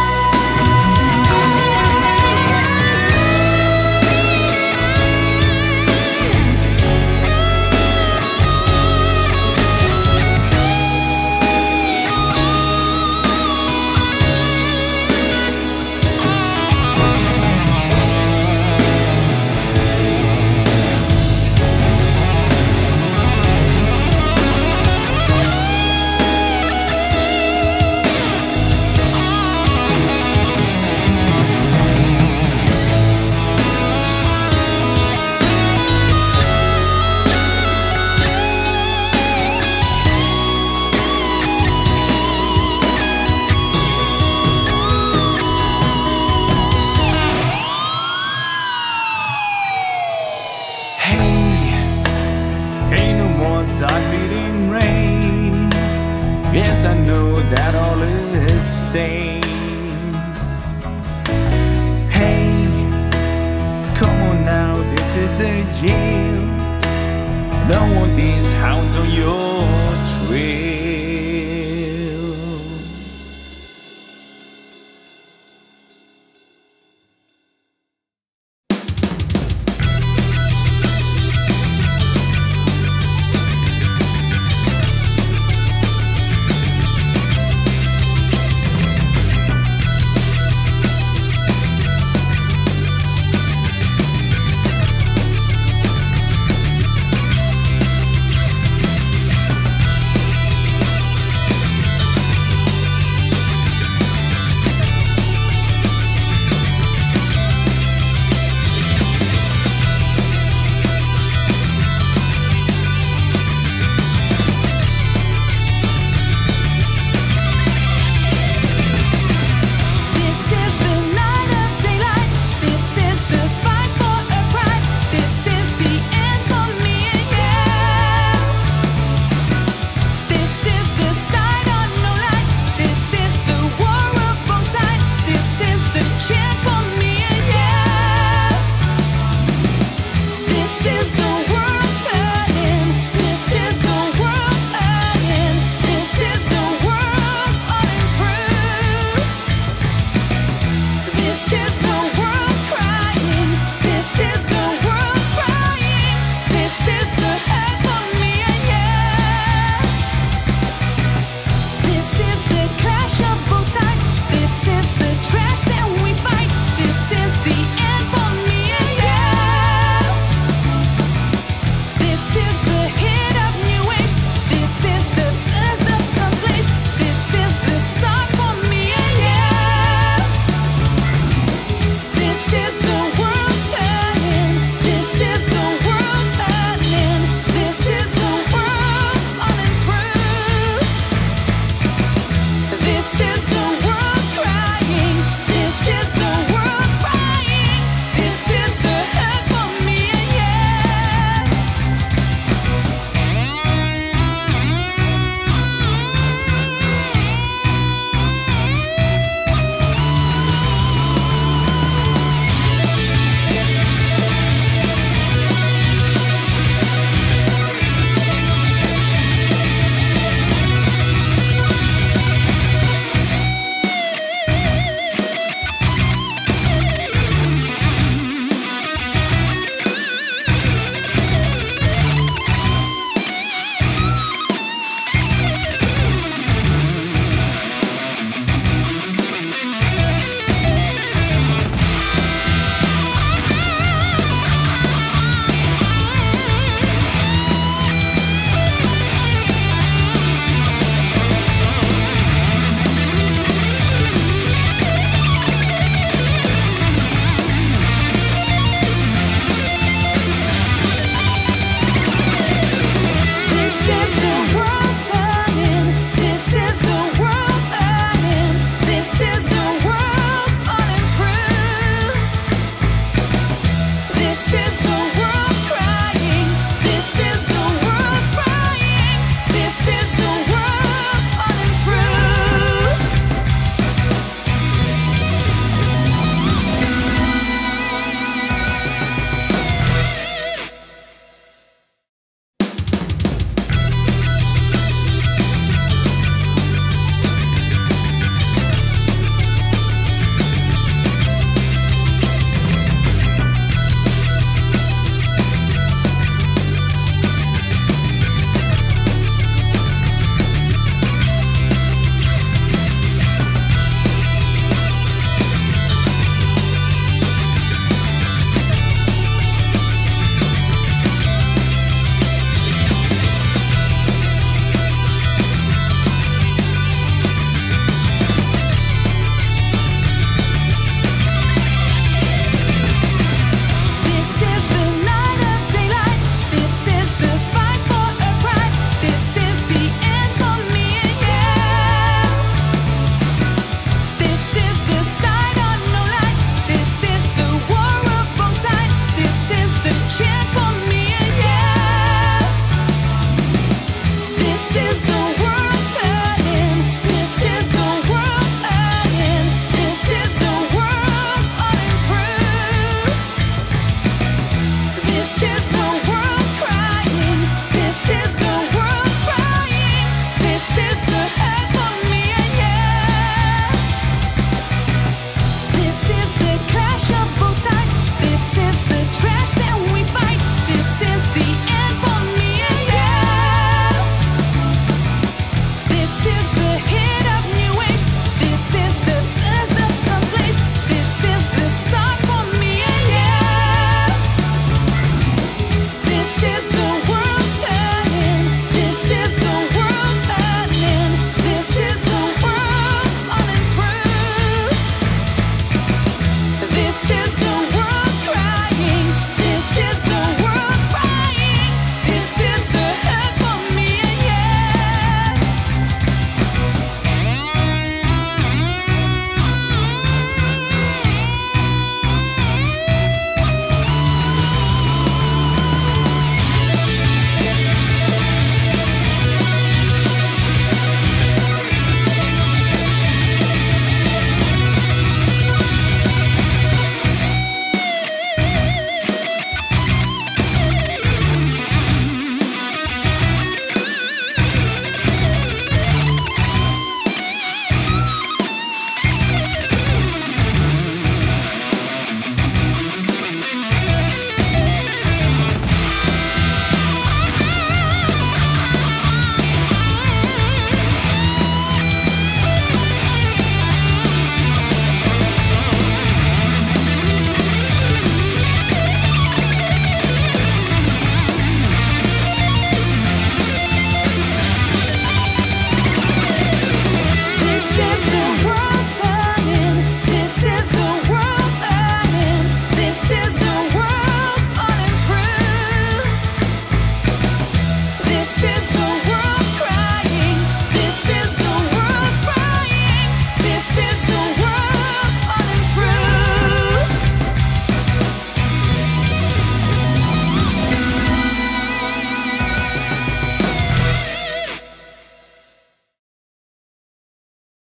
Dark bleeding rain. Yes, I know that all is stains. Hey, come on now, this is a jail. Don't want these hounds on your trail.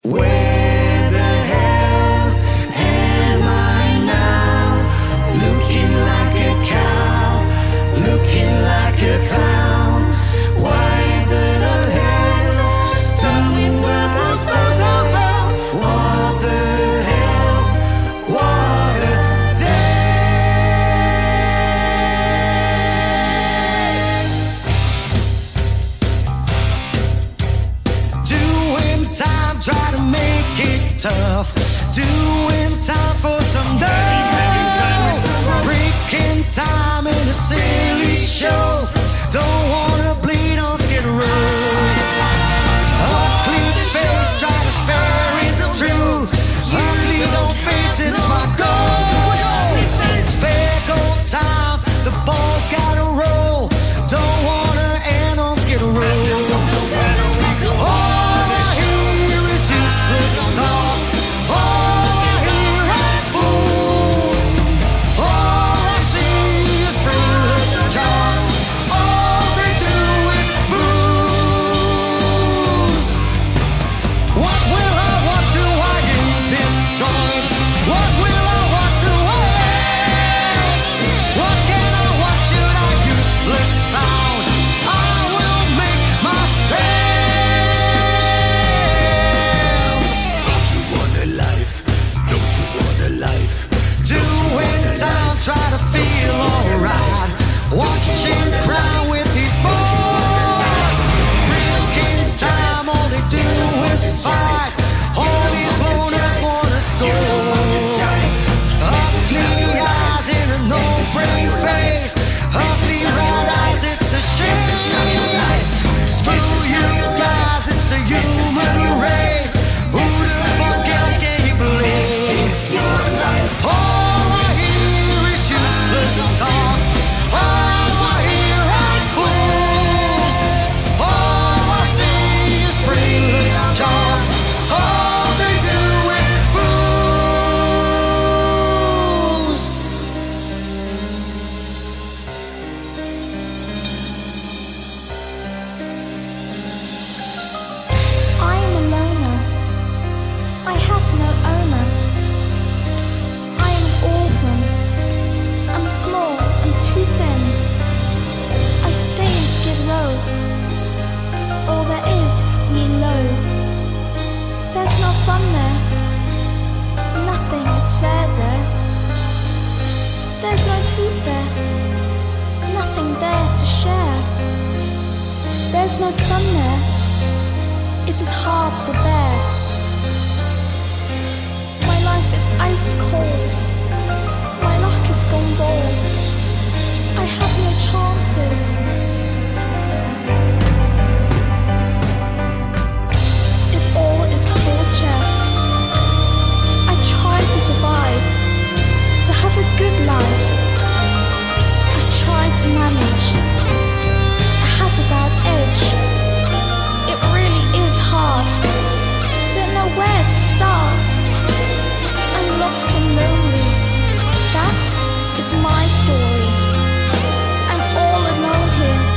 Where the hell am I now? Looking like a cow, looking like a clown. Why the hell do I stop? What the hell? What a Doing time, try to make it tough. Doing time for some love. Breaking time in a silly show. Don't wanna bleed on Skid Row. Ugly face, try to spare it through. Ugly, don't face it's my goal. Spare gold time, the ball's gotta roll. Don't wanna end on Skid Row. All I hear is useless talk. All I hear are fools. All I see is brainless talk. All they do is booze. What will I, what do I in this joint? What will I, what do I ask? What can I, what should I, useless sound? I will make my stand. Don't you want a life? Don't you want a life? Doing time, try to feel alright. Watching crowd with these boys. Breaking time, all they do is fight. All these loners wanna score. Ugly eyes in a no-brain face. Ugly red eyes, it's a shame. Screw you guys, it's the human race. Who the fuck else can you believe? All I hear is useless talk. All I hear are fools. All I see is brainless talk. All they do is booze. I am a loner. I have no owner. I am an orphan. I'm small and too thin. I stay in Skid Row. All there is me low. There's no fun there. Nothing is fair there. There's no food there. Nothing there to share. There's no sun there. It is hard to bear. My life is ice cold. My luck is gone gold. I have no chances. It all is poor chess. I try to survive, to have a good life. I try to manage. I had a bad edge. It really is hard. Don't know where to start. I'm lost and lonely. That is my story. I'm all alone here.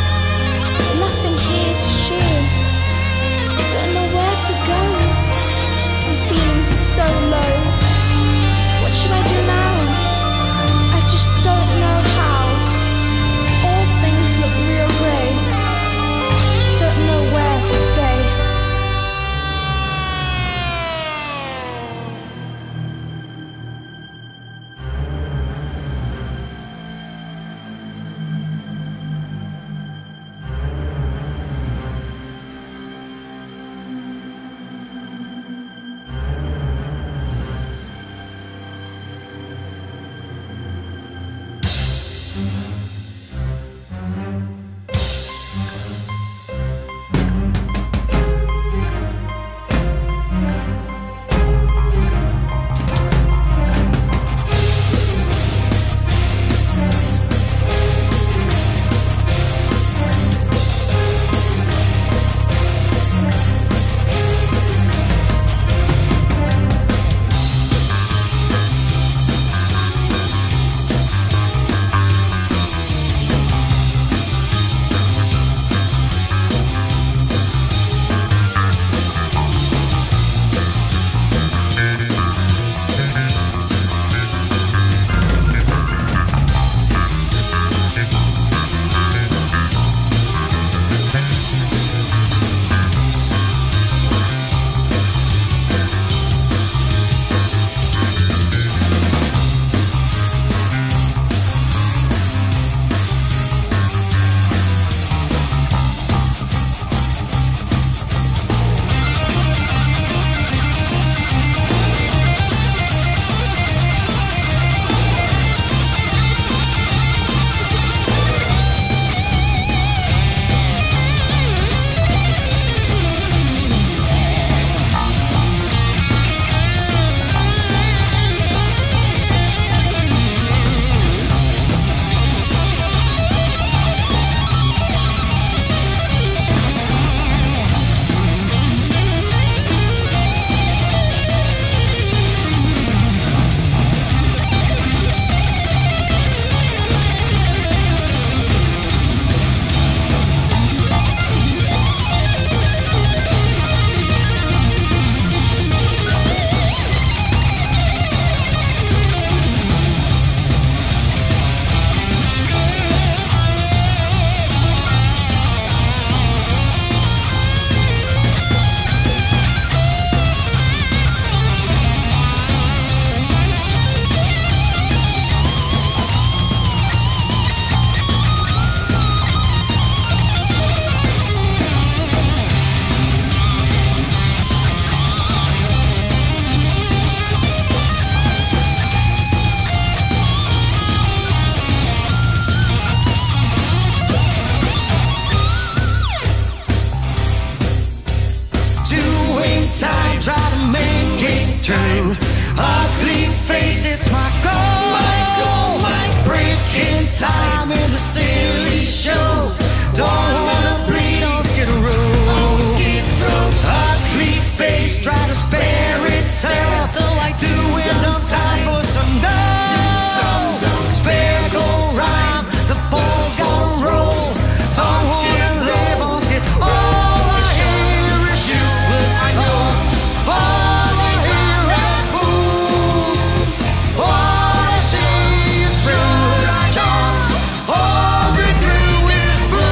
true. Ugly face, it's my goal. Breaking time in the silly show. Don't wanna bleed on Skid Row. Ugly face, try to spare it tough. Doing no time for some dough. Spare go rhyme, the ball's gotta roll. Don't wanna live on Skid. All I hear is useless talk. All I hear is fools. All I see is brainless talk. All they do is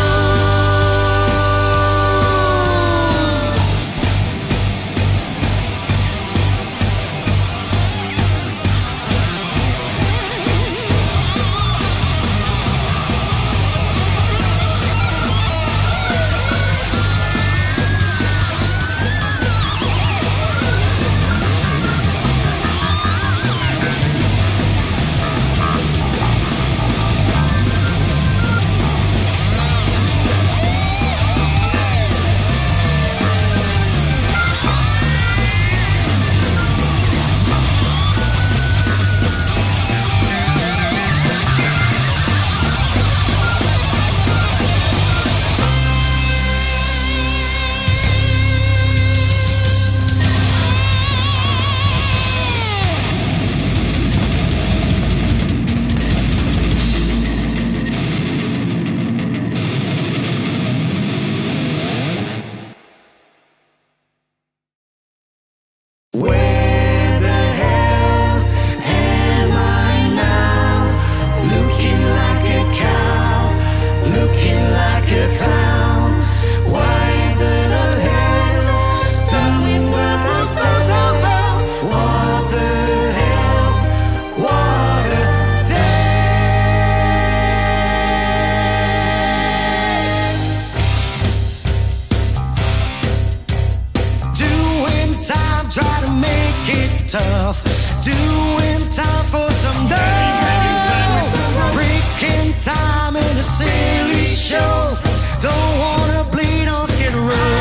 where the hell am I now? Looking like a cow, looking like a clown. Why the hell do I stop? What the hell? What a day! Doing time, try to make it tough. Doing time for some dough. Breaking time in a silly show. Don't wanna bleed on Skid Row.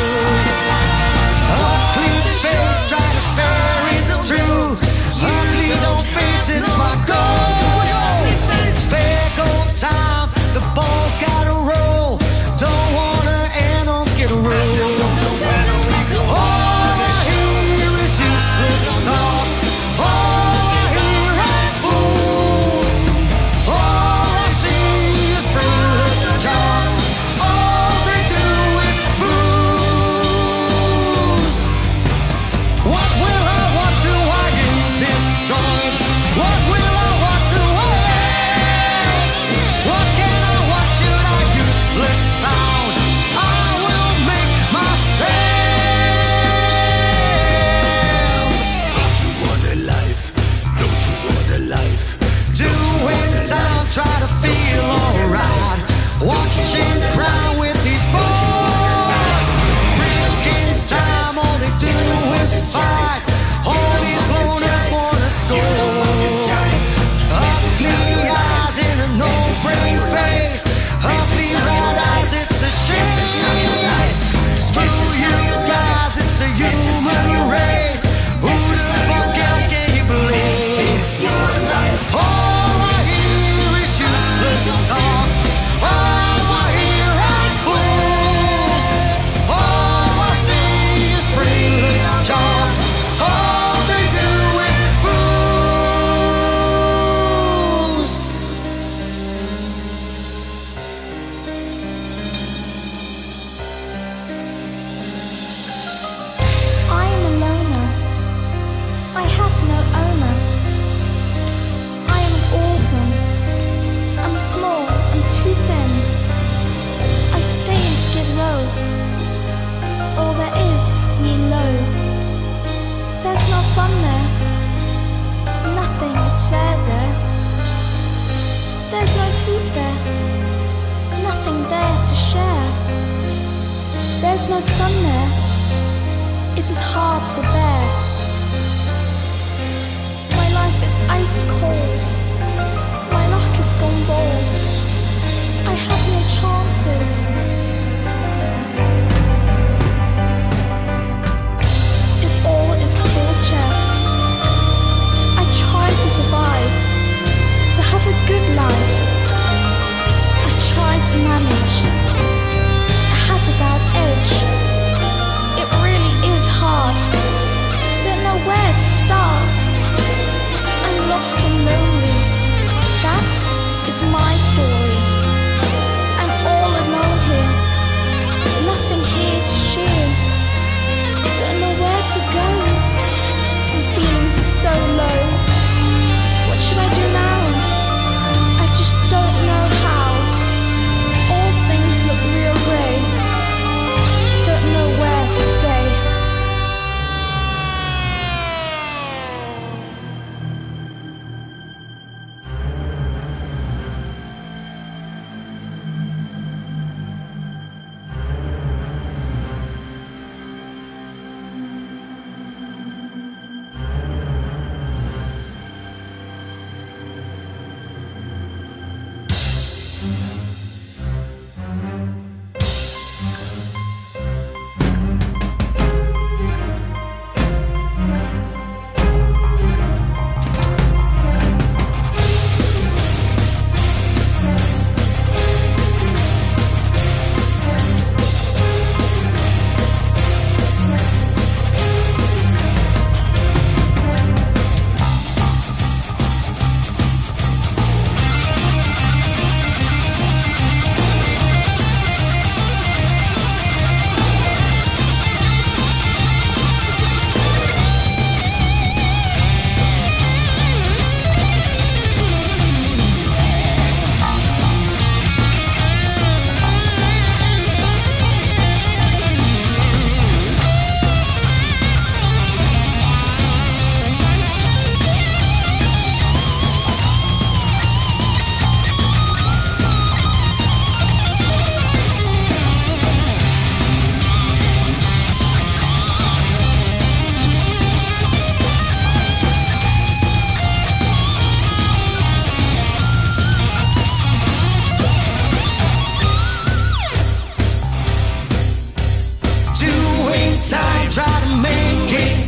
Ugly face, try to spare it true. Ugly don't face, it's my goal. Spare go time, the ball's gotta roll. Don't wanna end on Skid Row. All I hear is useless talk. All I hear is fools. All I see is brainless talk. All they do is booze. What will I, what do I in this joint? What will I, what do I ask? What can I, what should I, useless sound? I will make my stand. Don't you want a life? Don't you want a life? Doing time, try to feel alright. Watching crowd with these boys. Breaking time, all they do is fight. All these loners wanna score. Ugly eyes in a no-brain face. Ugly red eyes, it's a shame. Screw you guys, it's the human race. Who the fuck else can you believe? All I hear is useless talk. All I hear is fools. All I see is brainless talk. All they do is booze. I am a loner. I have no owner. I am an orphan. I'm small and too thin. I stay in Skid Row. All there is me low. There's no fun there. Nothing is fair there. There's no food there. Nothing there to share. There's no sun there. It is hard to bear. My life is ice cold. My luck is gone bald. I have no chances. It all is poor chess.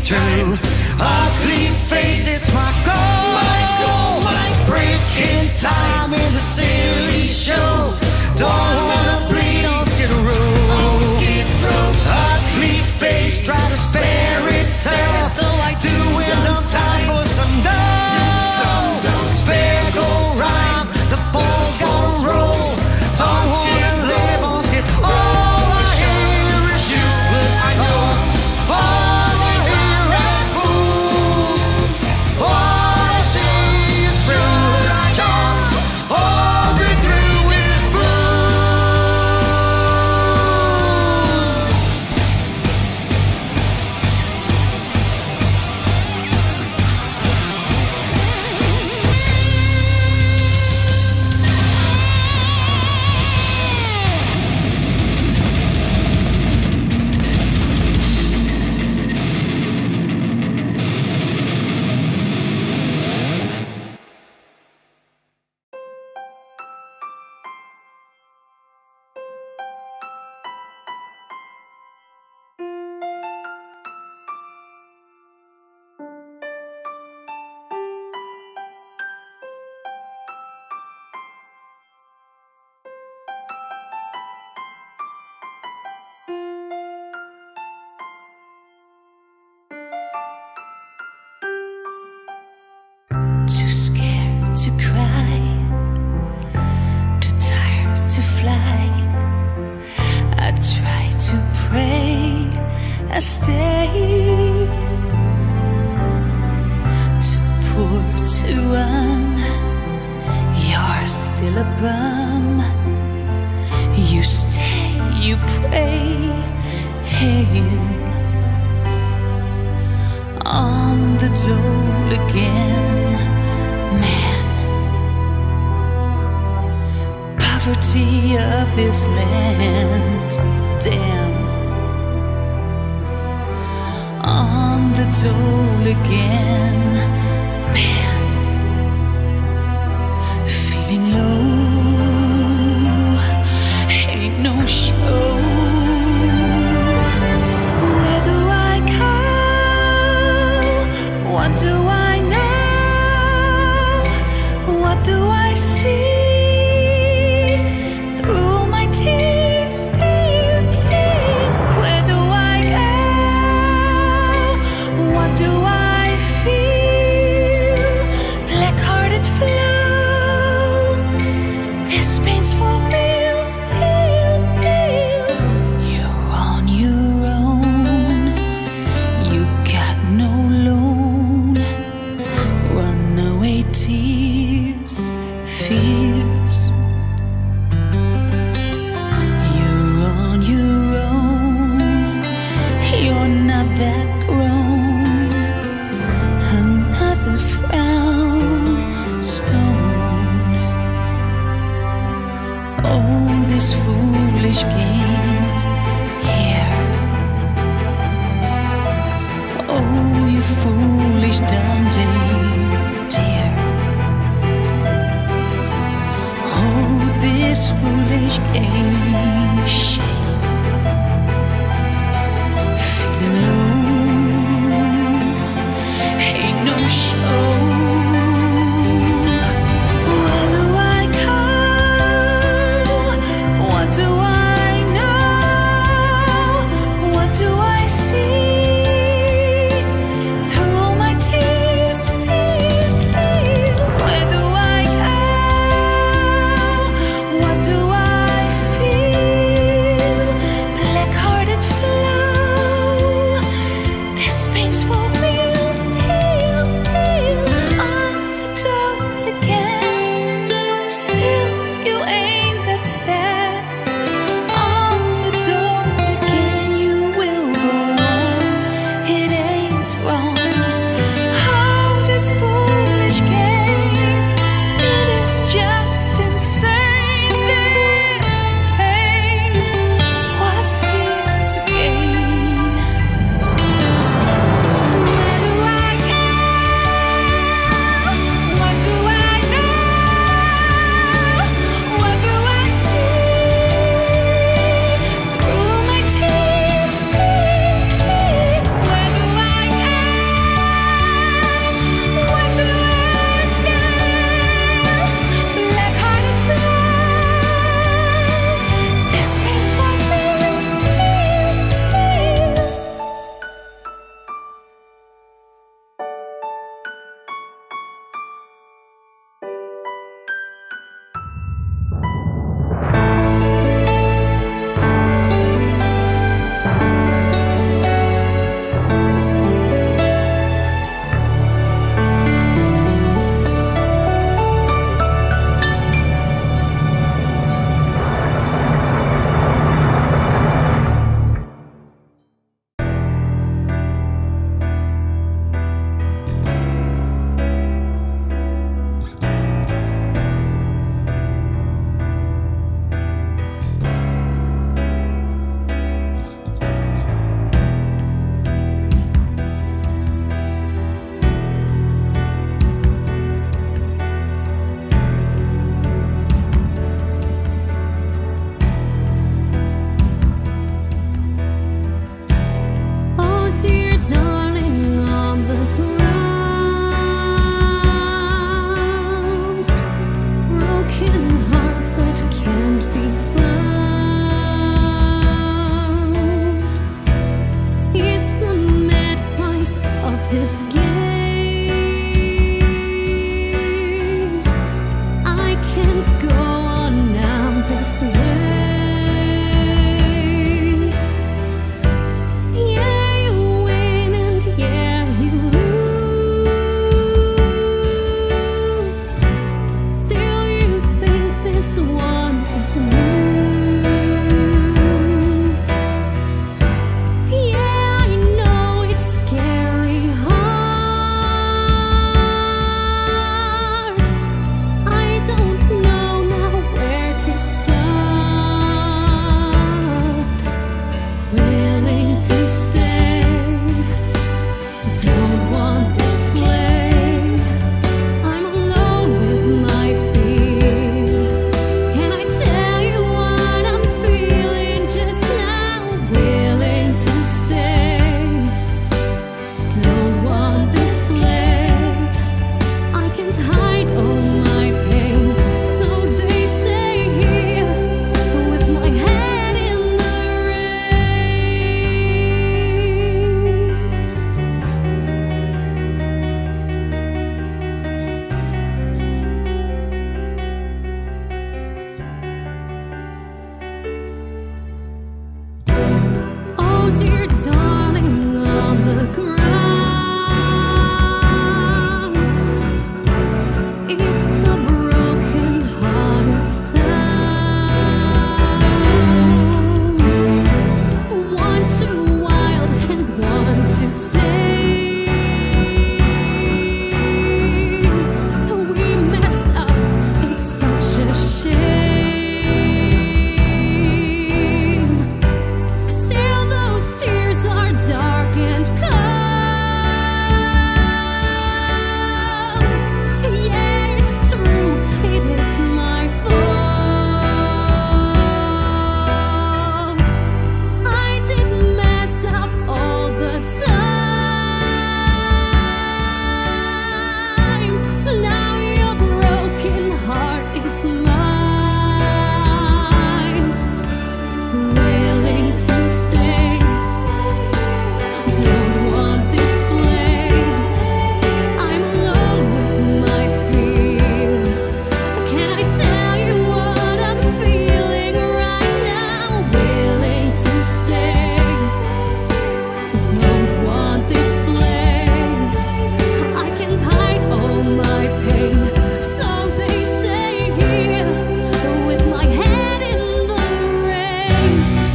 true. Ugly face, it's my goal. My goal, my breaking time in the silly show. Don't wanna bleed on Skid Row. Ugly face, try to spare itself. Doing no time for some dough. Spare go rhyme, the ball's gotta roll. Don't wanna live on Skid. All I hear is useless talk. All I hear are fools. All I see is brainless chalk. All they do is too scared to cry, too tired to fly. I try to pray, I stay. Too poor to run, you're still a bum. You stay, you pray, hail on the dole again. Man, poverty of this land, damn. On the dole again, man. Feeling low, ain't no show. Where do I go? What do I know? What do I see through all my tears? Fear, fear. Where do I go? What do I feel? Black-hearted flow. This pain's for real, real, real. You're on your own. You got no loan. Runaway tears, fears. You're on your own. You're not that grown. Another frown stone. Oh, this foolish game here. Oh, you foolish dumb dame, dear. Oh, this foolish game, shame. Feeling low, ain't no show. Where do I go? What do I know? What do I see through all my tears? Feel, feel. Where do I go? What do I feel? dear darling, on the ground. It's the broken-hearted sound. One too wild and one too tame. We messed up, it's such a shame. Still those tears are dark and cold. Yeah, it's true, it is my fault. I did mess up all the time. Now your broken heart is mine. Willing to stay, don't want this flame. I'm alone with my fear. Can I tell you what I'm feeling right now? Willing to stay, don't want this flame. I can't hide all my pain, so they say here, with my head in the rain.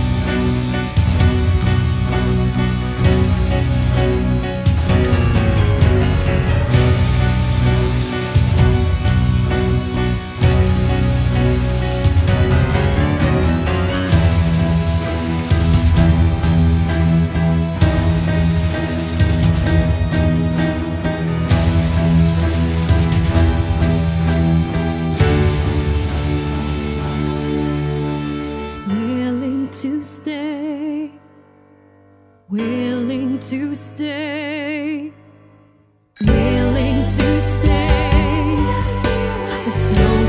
Willing to stay, willing to stay, willing to stay. Don't